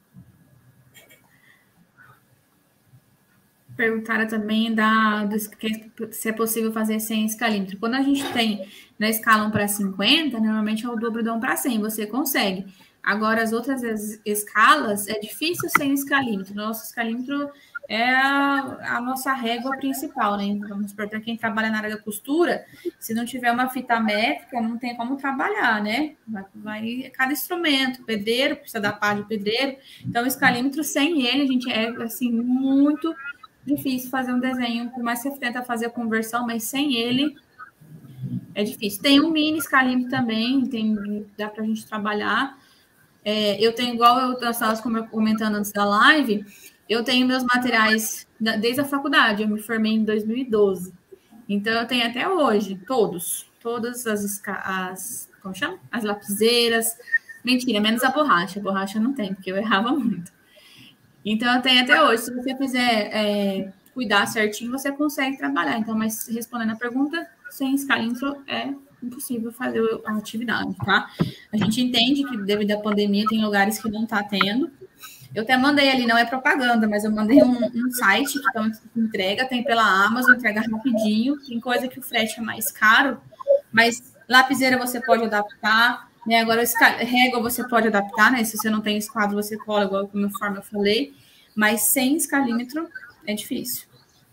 S2: Perguntaram também da, do, se é possível fazer sem escalímetro. Quando a gente tem na escala um para cinquenta, normalmente é o dobro de um para cem, você consegue. Agora, as outras escalas, é difícil sem escalímetro. Nosso escalímetro é a, a nossa régua principal, né? Vamos supor, para quem trabalha na área da costura, se não tiver uma fita métrica, não tem como trabalhar, né? Vai, vai cada instrumento, pedreiro, precisa da pá de pedreiro. Então, o escalímetro, sem ele, a gente é, assim, muito difícil fazer um desenho, por mais que você tenta fazer a conversão, mas sem ele é difícil. Tem um mini escalímetro também, tem, dá para a gente trabalhar. É, eu tenho, igual eu estava comentando antes da live, eu tenho meus materiais desde a faculdade, eu me formei em dois mil e doze. Então, eu tenho até hoje, todos, todas as, as como chama? As lapiseiras. Mentira, menos a borracha. A borracha não tem, porque eu errava muito. Então, eu tenho até hoje. Se você fizer é, cuidar certinho, você consegue trabalhar. Então, mas respondendo a pergunta, sem escalímetro é impossível fazer a atividade, tá? A gente entende que devido à pandemia tem lugares que não está tendo. Eu até mandei ali, não é propaganda, mas eu mandei um, um site que então, entrega, tem pela Amazon, entrega rapidinho, tem coisa que o frete é mais caro, mas lapiseira você pode adaptar, né? Agora, régua você pode adaptar, né? Se você não tem esquadro, você cola, igual conforme eu falei, mas sem escalímetro é difícil.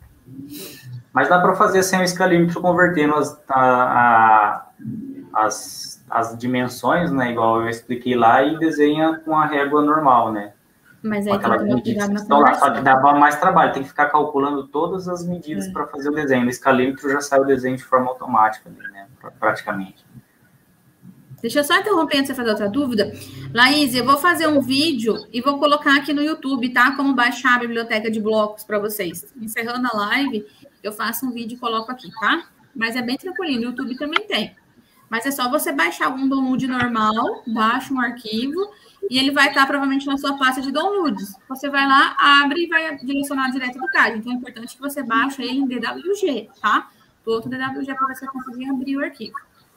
S1: Mas dá para fazer sem o escalímetro, convertendo as, a, a, as, as dimensões, né? Igual eu expliquei lá, e desenha com a régua normal, né?
S2: Mas aí tem que tomar cuidado na
S1: lá, só que dava mais trabalho, tem que ficar calculando todas as medidas é. para fazer o desenho. No escalímetro já sai o desenho de forma automática, né? Praticamente.
S2: Deixa eu só interromper antes de você fazer outra dúvida. Laís, eu vou fazer um vídeo e vou colocar aqui no YouTube, tá? Como baixar a biblioteca de blocos para vocês. Encerrando a live, eu faço um vídeo e coloco aqui, tá? Mas é bem tranquilinho, no YouTube também tem. Mas é só você baixar um download normal, baixa um arquivo e ele vai estar provavelmente na sua pasta de downloads. Você vai lá, abre e vai direcionar direto do card. Então é importante que você baixe ele em D W G, tá? Do outro D W G para você conseguir abrir o arquivo.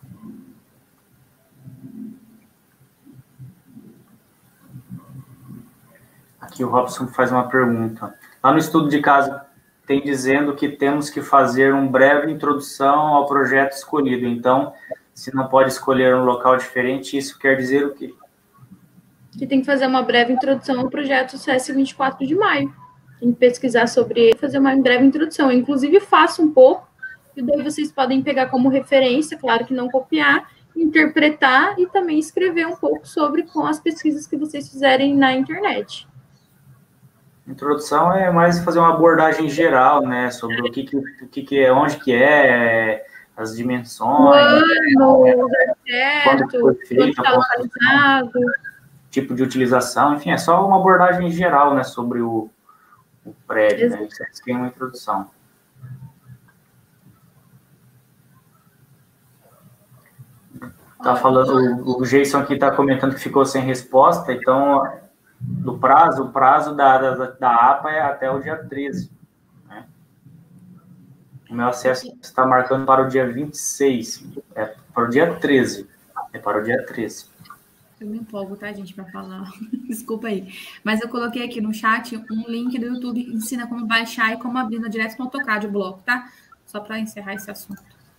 S1: Aqui o Robson faz uma pergunta. Lá no estudo de caso tem dizendo que temos que fazer uma breve introdução ao projeto escolhido. Então, se não pode escolher um local diferente, isso quer dizer o quê?
S3: Que tem que fazer uma breve introdução ao projeto C S vinte e quatro de maio. Tem que pesquisar sobre ele, fazer uma breve introdução. Eu, inclusive, faço um pouco, e daí vocês podem pegar como referência, claro que não copiar, interpretar e também escrever um pouco sobre com as pesquisas que vocês fizerem na internet.
S1: Introdução é mais fazer uma abordagem geral, né, sobre o que que, o que, que é, onde que é, as dimensões,
S3: o ano, né,
S1: quando foi feito,
S3: está localizado,
S1: tipo de utilização, enfim, é só uma abordagem geral, né, sobre o, o prédio, né, isso tem uma introdução. Tá falando, o, o Jason aqui está comentando que ficou sem resposta, então do prazo, o prazo da, da, da A P A é até o dia treze. Né? O meu acesso está marcando para o dia vinte e seis. É para o dia treze. É para o dia treze.
S2: Eu me empolgo, tá, gente, para falar. Desculpa aí. Mas eu coloquei aqui no chat um link do YouTube que ensina como baixar e como abrir no direto no AutoCAD o bloco, tá? Só para encerrar esse assunto.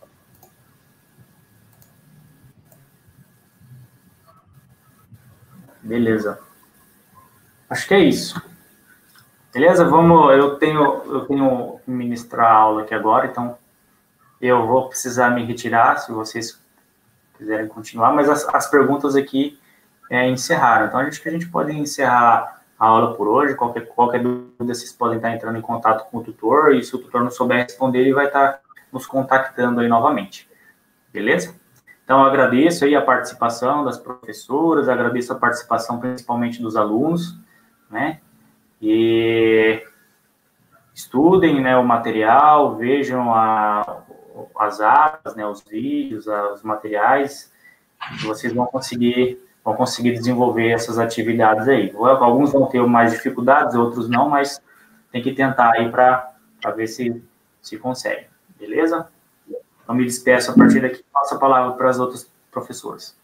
S1: Beleza. Acho que é isso. Beleza? Vamos, eu tenho, eu tenho que ministrar a aula aqui agora, então eu vou precisar me retirar, se vocês quiserem continuar, mas as, as perguntas aqui é, encerraram. Então, acho que a gente pode encerrar a aula por hoje. Qualquer, qualquer dúvida, vocês podem estar entrando em contato com o tutor, e se o tutor não souber responder, ele vai estar nos contactando aí novamente. Beleza? Então, eu agradeço aí a participação das professoras, agradeço a participação principalmente dos alunos, né? E estudem, né, o material, vejam a, as aulas, né, os vídeos, os materiais, que vocês vão conseguir, vão conseguir desenvolver essas atividades aí. Alguns vão ter mais dificuldades, outros não, mas tem que tentar aí para ver se, se consegue, beleza? Então, me despeço a partir daqui, passo a palavra para as outras professores.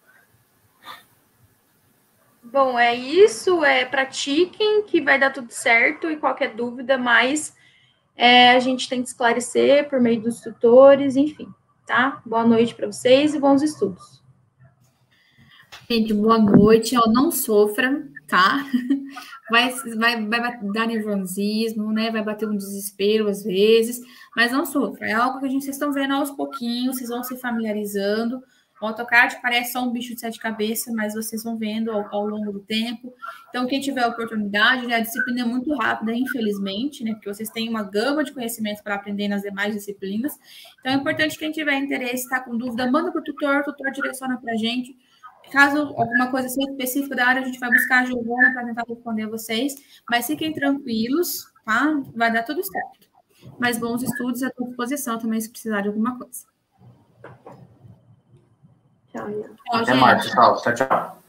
S3: Bom, é isso, é, pratiquem que vai dar tudo certo e qualquer dúvida mais é, a gente tem que esclarecer por meio dos tutores, enfim, tá? Boa noite para vocês e bons estudos.
S2: Gente, boa noite, ó, não sofra, tá? Vai, vai, vai dar nervosismo, né? Vai bater um desespero às vezes, mas não sofra. É algo que a gente, vocês estão vendo aos pouquinhos, vocês vão se familiarizando. O AutoCAD parece só um bicho de sete cabeças, mas vocês vão vendo ao, ao longo do tempo. Então, quem tiver oportunidade, né, a disciplina é muito rápida, infelizmente, né? Porque vocês têm uma gama de conhecimentos para aprender nas demais disciplinas. Então, é importante que quem tiver interesse, está com dúvida, manda para o tutor, o tutor direciona para a gente. Caso alguma coisa seja específica da área, a gente vai buscar a Giovana para tentar responder a vocês. Mas fiquem tranquilos, tá? Vai dar tudo certo. Mas bons estudos, à tua disposição também, se precisar de alguma coisa.
S3: Tchau,
S1: Até mais, pessoal. Tchau, tchau.